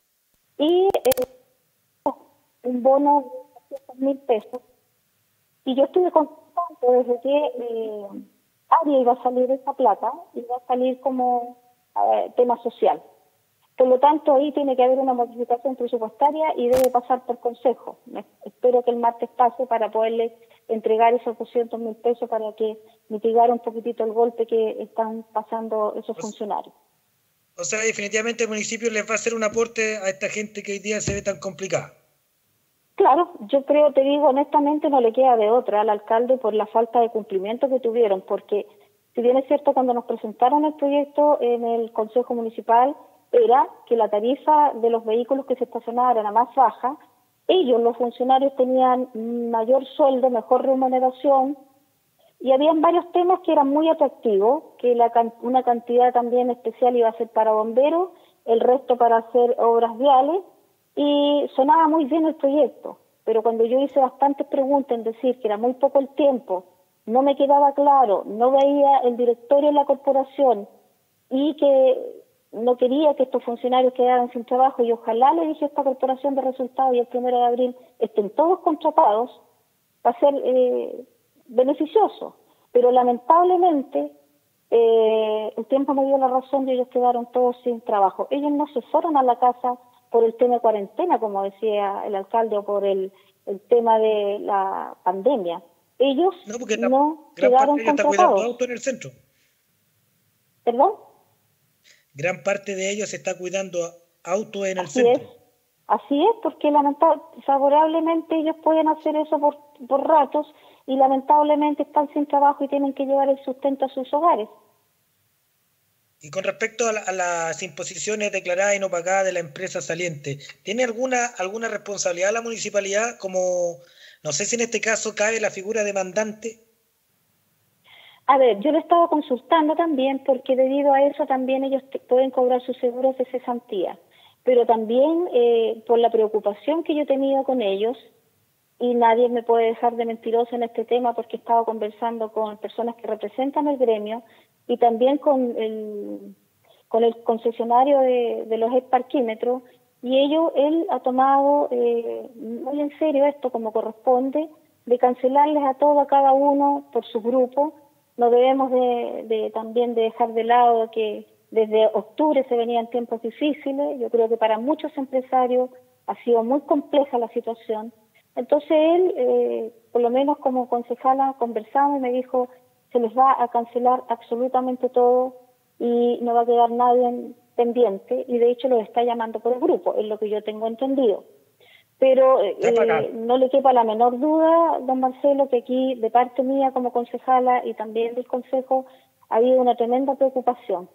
y eh, un bono de doscientos mil pesos. Y yo estuve constante desde que eh, Aria iba a salir esa plata, iba a salir como eh, tema social. Por lo tanto, ahí tiene que haber una modificación presupuestaria y debe pasar por consejo. Me, espero que el martes pase para poderle entregar esos doscientos mil pesos para que mitigara un poquitito el golpe que están pasando esos funcionarios. O sea, definitivamente el municipio les va a hacer un aporte a esta gente que hoy día se ve tan complicada. Claro, yo creo, te digo honestamente, no le queda de otra al alcalde por la falta de cumplimiento que tuvieron, porque si bien es cierto, cuando nos presentaron el proyecto en el Consejo Municipal, era que la tarifa de los vehículos que se estacionaban era más baja, ellos, los funcionarios, tenían mayor sueldo, mejor remuneración, y habían varios temas que eran muy atractivos, que la, una cantidad también especial iba a ser para bomberos, el resto para hacer obras viales, y sonaba muy bien el proyecto, pero cuando yo hice bastantes preguntas en decir que era muy poco el tiempo, no me quedaba claro, no veía el directorio de la corporación y que no quería que estos funcionarios quedaran sin trabajo, y ojalá, le dije a esta corporación de resultados y el primero de abril estén todos contratados, va a ser eh, beneficioso, pero lamentablemente eh, el tiempo me dio la razón y ellos quedaron todos sin trabajo. Ellos no se fueron a la casa por el tema de cuarentena, como decía el alcalde, o por el, el tema de la pandemia. Ellos no, porque la, no gran quedaron parte de ellos está contratados. cuidando auto en el centro. ¿Perdón? Gran parte de ellos está cuidando auto en el Así centro. Es. Así es, porque lamentable, favorablemente ellos pueden hacer eso por, por ratos y lamentablemente están sin trabajo y tienen que llevar el sustento a sus hogares. Y con respecto a, la, a las imposiciones declaradas y no pagadas de la empresa saliente, ¿tiene alguna alguna responsabilidad la municipalidad? Como, no sé si en este caso cabe la figura demandante. A ver, yo lo he estado consultando también, porque debido a eso también ellos pueden cobrar sus seguros de cesantía. Pero también eh, por la preocupación que yo he tenido con ellos, y nadie me puede dejar de mentiroso en este tema, porque he estado conversando con personas que representan el gremio y también con el, con el concesionario de, de los parquímetros, y ellos, él ha tomado eh, muy en serio esto, como corresponde, de cancelarles a todo, a cada uno por su grupo. No debemos de, de también de dejar de lado que desde octubre se venían tiempos difíciles. Yo creo que para muchos empresarios ha sido muy compleja la situación. Entonces él, eh, por lo menos como concejala, conversamos y me dijo, se les va a cancelar absolutamente todo y no va a quedar nadie pendiente, y de hecho los está llamando por el grupo, es lo que yo tengo entendido. Pero eh, no le quepa la menor duda, don Marcelo, que aquí de parte mía como concejala y también del consejo ha habido una tremenda preocupación.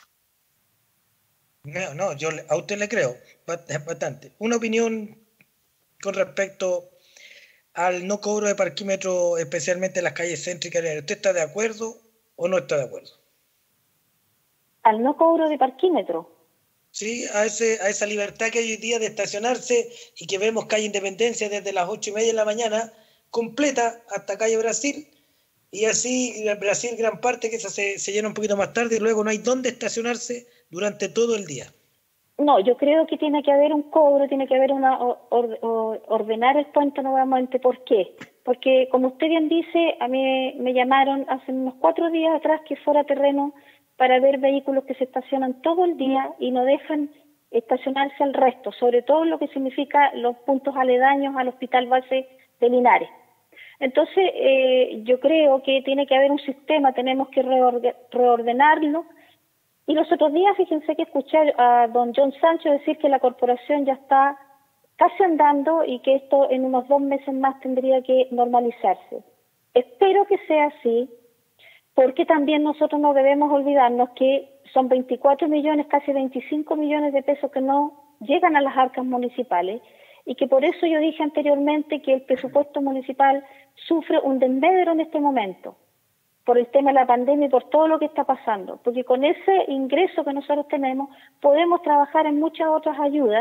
No, no, yo a usted le creo bastante. Una opinión con respecto al no cobro de parquímetro, especialmente en las calles céntricas. ¿Usted está de acuerdo o no está de acuerdo? ¿Al no cobro de parquímetro? Sí, a, ese, a esa libertad que hay hoy día de estacionarse, y que vemos calle Independencia desde las ocho y media de la mañana, completa hasta calle Brasil, y así Brasil gran parte que se, se llena un poquito más tarde y luego no hay dónde estacionarse durante todo el día. No, yo creo que tiene que haber un cobro, tiene que haber una or, or, ordenar el puente nuevamente. ¿Por qué? Porque, como usted bien dice, a mí me llamaron hace unos cuatro días atrás que fuera terreno para ver vehículos que se estacionan todo el día y no dejan estacionarse al resto, sobre todo lo que significa los puntos aledaños al Hospital Base de Linares. Entonces, eh, yo creo que tiene que haber un sistema, tenemos que reorde, reordenarlo. Y los otros días, fíjense que escuché a don John Sánchez decir que la corporación ya está casi andando y que esto en unos dos meses más tendría que normalizarse. Espero que sea así, porque también nosotros no debemos olvidarnos que son veinticuatro millones, casi veinticinco millones de pesos que no llegan a las arcas municipales, y que por eso yo dije anteriormente que el presupuesto municipal sufre un desmedro en este momento, por el tema de la pandemia y por todo lo que está pasando, porque con ese ingreso que nosotros tenemos podemos trabajar en muchas otras ayudas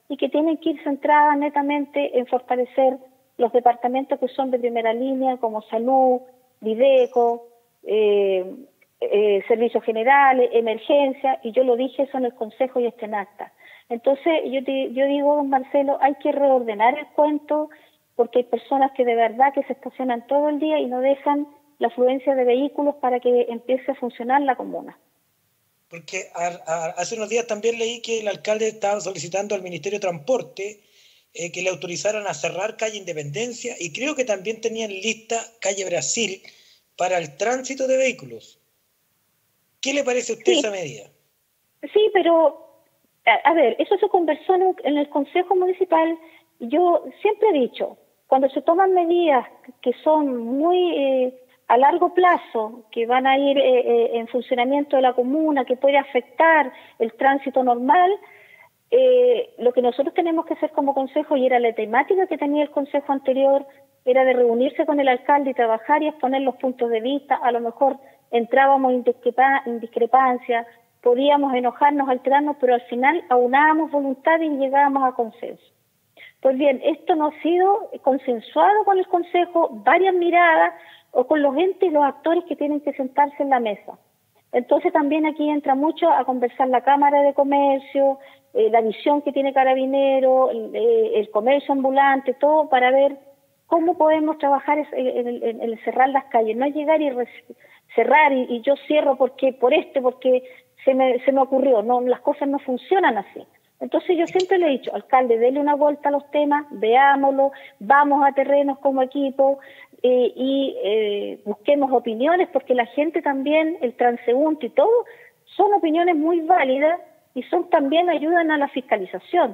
y que tienen que ir centradas netamente en fortalecer los departamentos que son de primera línea, como salud, Videco, eh, eh, servicios generales, emergencia, y yo lo dije eso en el Consejo y está en acta. Entonces, yo, te, yo digo, don Marcelo, hay que reordenar el cuento, porque hay personas que de verdad que se estacionan todo el día y no dejan la afluencia de vehículos para que empiece a funcionar la comuna. Porque a, a, hace unos días también leí que el alcalde estaba solicitando al Ministerio de Transporte eh, que le autorizaran a cerrar calle Independencia, y creo que también tenían lista calle Brasil para el tránsito de vehículos. ¿Qué le parece a usted Sí. esa medida? Sí, pero, a, a ver, eso se conversó en, en el Consejo Municipal. Yo siempre he dicho, cuando se toman medidas que son muy eh, a largo plazo, que van a ir eh, eh, en funcionamiento de la comuna, que puede afectar el tránsito normal, eh, lo que nosotros tenemos que hacer como consejo, y era la temática que tenía el consejo anterior, era de reunirse con el alcalde y trabajar y exponer los puntos de vista. A lo mejor entrábamos en, discrepa en discrepancia, podíamos enojarnos, alterarnos, pero al final aunábamos voluntades y llegábamos a consenso. Pues bien, esto no ha sido consensuado con el Consejo, varias miradas, o con los entes y los actores que tienen que sentarse en la mesa. Entonces también aquí entra mucho a conversar la Cámara de Comercio, eh, la visión que tiene Carabinero, el, el comercio ambulante, todo para ver cómo podemos trabajar en, en, en, en cerrar las calles. No es llegar y cerrar y, y yo cierro porque por este, porque se me, se me ocurrió. No, las cosas no funcionan así. Entonces yo siempre le he dicho, alcalde, dele una vuelta a los temas, veámoslo, vamos a terrenos como equipo eh, y eh, busquemos opiniones, porque la gente también, el transeúnte y todo, son opiniones muy válidas y son también ayudan a la fiscalización.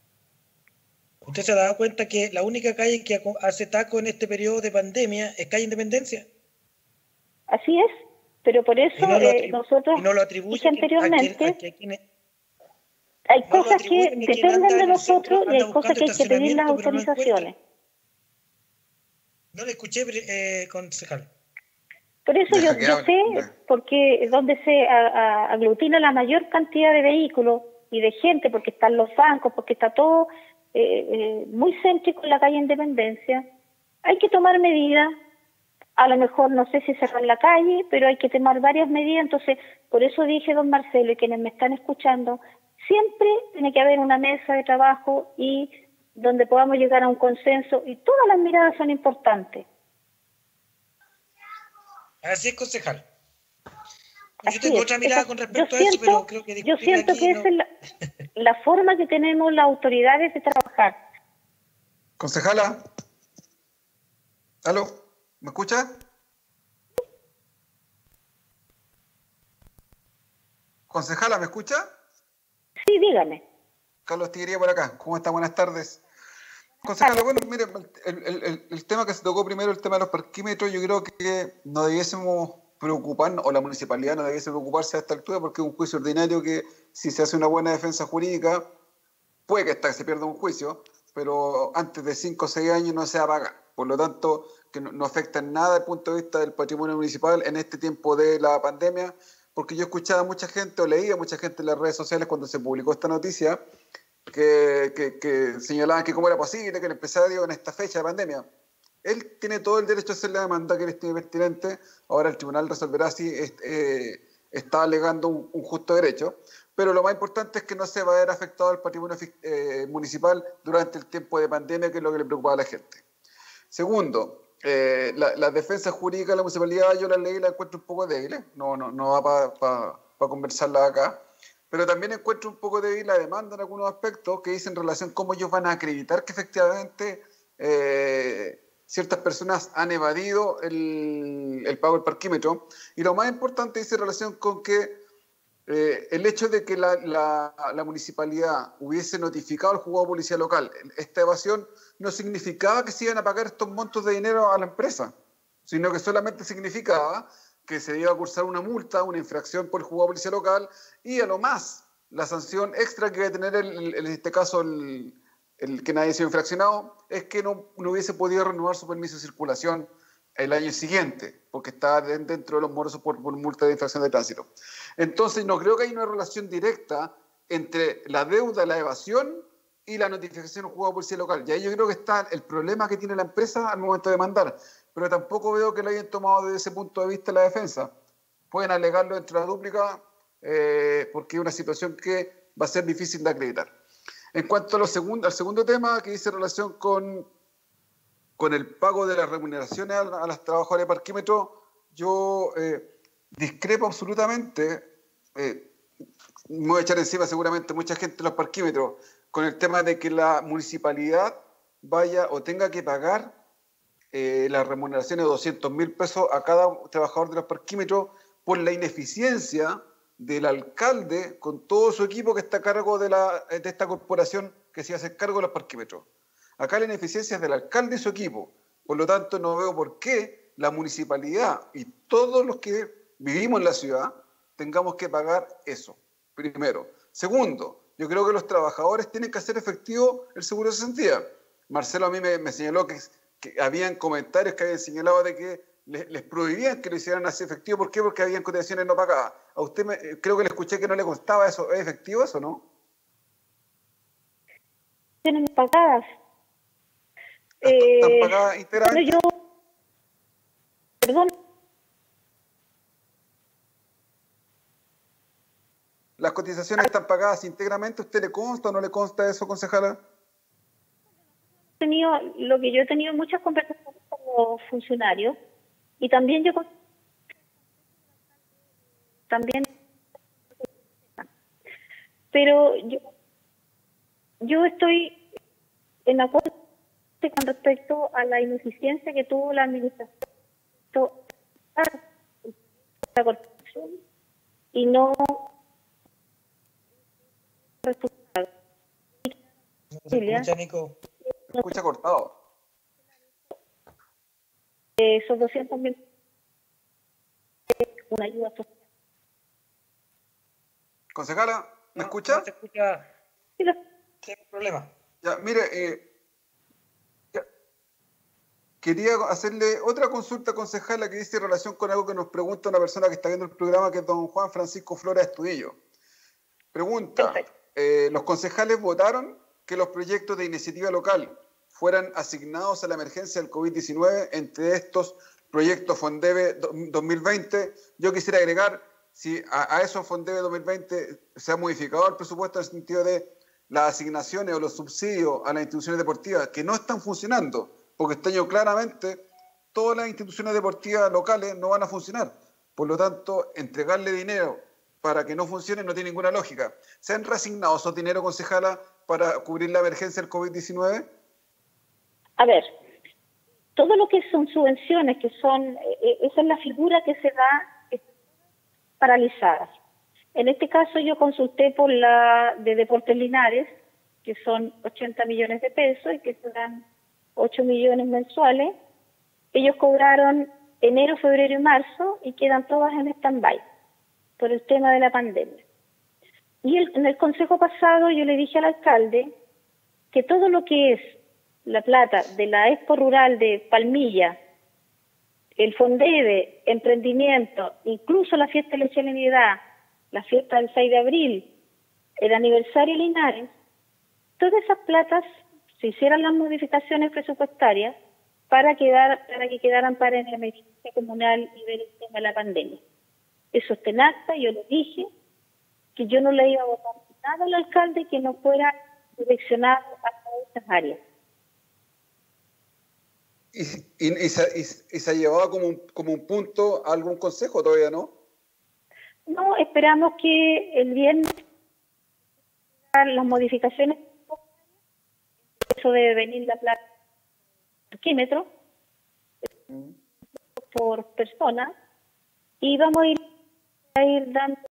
¿Usted se ha dado cuenta que la única calle que hace taco en este periodo de pandemia es calle Independencia? Así es, pero por eso no eh, nosotros, y no lo atribuye dije anteriormente, a quien, a quien, a quien, hay no cosas que dependen de nosotros y hay cosas que hay que pedir las autorizaciones. No le escuché, eh, concejal. Por eso yo, yo sé, porque es donde se a, a, aglutina la mayor cantidad de vehículos y de gente, porque están los bancos, porque está todo eh, eh, muy céntrico en la calle Independencia, hay que tomar medidas. A lo mejor no sé si cerrar la calle, pero hay que tomar varias medidas. Entonces, por eso dije, don Marcelo, y quienes me están escuchando, siempre tiene que haber una mesa de trabajo y donde podamos llegar a un consenso, y todas las miradas son importantes. Así es, concejal. Así yo tengo es. otra mirada Esa, con respecto siento, a eso, pero creo que yo siento que no... esa es la, la forma que tenemos las autoridades de trabajar. Concejala, ¿aló? ¿Me escucha? Concejala, ¿me escucha? Sí, dígame. Carlos Tiguería por acá. ¿Cómo está? Buenas tardes. Concejala, bueno, mire, el, el, el, el tema que se tocó primero, el tema de los parquímetros, yo creo que no debiésemos preocuparnos, o la municipalidad no debiese preocuparse a esta altura, porque es un juicio ordinario que, si se hace una buena defensa jurídica, puede que hasta se pierda un juicio, pero antes de cinco o seis años no se va a pagar. Por lo tanto, que no, no afecta en nada desde el punto de vista del patrimonio municipal en este tiempo de la pandemia, porque yo escuchaba a mucha gente, o leía a mucha gente en las redes sociales cuando se publicó esta noticia, que, que, que señalaban que cómo era posible que el empresario en esta fecha de pandemia, él tiene todo el derecho a hacer la demanda que le estime pertinente. Ahora el tribunal resolverá si eh, está alegando un, un justo derecho, pero lo más importante es que no se va a ver afectado el patrimonio eh, municipal durante el tiempo de pandemia, que es lo que le preocupa a la gente. Segundo, eh, la, la defensa jurídica de la municipalidad, yo la ley la encuentro un poco débil, ¿eh? no, no, no va para pa, pa conversarla acá, pero también encuentro un poco débil la demanda en algunos aspectos que dicen en relación a cómo ellos van a acreditar que efectivamente eh, ciertas personas han evadido el, el pago del parquímetro. Y lo más importante dice en relación con que eh, el hecho de que la, la, la municipalidad hubiese notificado al juzgado de policía local esta evasión no significaba que se iban a pagar estos montos de dinero a la empresa, sino que solamente significaba que se iba a cursar una multa, una infracción por el juzgado de policía local, y a lo más la sanción extra que va a tener el, el, en este caso el, el que nadie se ha infraccionado es que no, no hubiese podido renovar su permiso de circulación el año siguiente, porque está dentro de los morosos por, por multa de infracción de tránsito. Entonces no creo que haya una relación directa entre la deuda, la evasión y la notificación juzgado de policía local. Y ahí yo creo que está el problema que tiene la empresa al momento de demandar, pero tampoco veo que lo hayan tomado desde ese punto de vista la defensa. Pueden alegarlo entre la dúplica eh, porque es una situación que va a ser difícil de acreditar. En cuanto a lo segundo, al segundo tema que dice relación con, con el pago de las remuneraciones a, a las trabajadoras de parquímetro, yo eh, discrepo absolutamente. Eh, me voy a echar encima seguramente mucha gente de los parquímetros con el tema de que la municipalidad vaya o tenga que pagar eh, las remuneraciones de doscientos mil pesos a cada trabajador de los parquímetros por la ineficiencia del alcalde con todo su equipo que está a cargo de, la, de esta corporación que se hace cargo de los parquímetros. Acá la ineficiencia es del alcalde y su equipo. Por lo tanto, no veo por qué la municipalidad y todos los que vivimos en la ciudad tengamos que pagar eso, primero. Segundo, yo creo que los trabajadores tienen que hacer efectivo el seguro de cesantía. Marcelo a mí me, me señaló que, que habían comentarios que habían señalado de que les, les prohibían que lo hicieran así efectivo. ¿Por qué? Porque habían cotizaciones no pagadas. A usted me, creo que le escuché que no le constaba eso. ¿Es efectivo eso o no? Tienen pagadas. ¿Están Eh, pagadas íntegramente? yo, perdón. ¿Las cotizaciones están pagadas íntegramente? ¿Usted le consta o no le consta eso, concejala? Tenido, lo que yo he tenido muchas conversaciones como funcionario y también yo también pero yo yo estoy en acuerdo con respecto a la ineficiencia que tuvo la administración la corporación y no resultado. No se escucha, Nico. Se escucha cortado. Esos doscientos mil una ayuda social. Concejala, ¿me No, escucha? No se escucha. Sí, lo- Sin problema. Ya, mire, eh, ya. Quería hacerle otra consulta, concejala, que dice en relación con algo que nos pregunta una persona que está viendo el programa, que es don Juan Francisco Flores Estudillo. Pregunta, eh, ¿los concejales votaron que los proyectos de iniciativa local fueran asignados a la emergencia del COVID diecinueve, entre estos proyectos Fondeve dos mil veinte? Yo quisiera agregar, si a, a esos Fondeve dos mil veinte se ha modificado el presupuesto en el sentido de las asignaciones o los subsidios a las instituciones deportivas que no están funcionando, porque este año claramente todas las instituciones deportivas locales no van a funcionar. Por lo tanto, entregarle dinero para que no funcione no tiene ninguna lógica. ¿Se han reasignado esos dineros, concejala, para cubrir la emergencia del COVID diecinueve? A ver, todo lo que son subvenciones, que son, eh, esa es la figura que se da eh, paralizada. En este caso yo consulté por la de Deportes Linares, que son ochenta millones de pesos y que serán ocho millones mensuales. Ellos cobraron enero, febrero y marzo y quedan todas en stand-by por el tema de la pandemia. Y el, en el consejo pasado yo le dije al alcalde que todo lo que es la plata de la Expo Rural de Palmilla, el Fondeve, emprendimiento, incluso la fiesta de la Chilenidad, la fiesta del seis de abril, el aniversario Linares, todas esas platas se hicieran las modificaciones presupuestarias para quedar, para que quedaran para en la emergencia comunal y ver el tema de la pandemia. Eso está en acta, yo le dije que yo no le iba a votar nada al alcalde que no fuera direccionado a estas áreas. ¿Y, y, y, se, y, y se ha llevado como un, como un punto a algún consejo todavía, no? No, esperamos que el viernes las modificaciones, eso debe venir la plata por parquímetro, por persona, y vamos a ir, a ir dando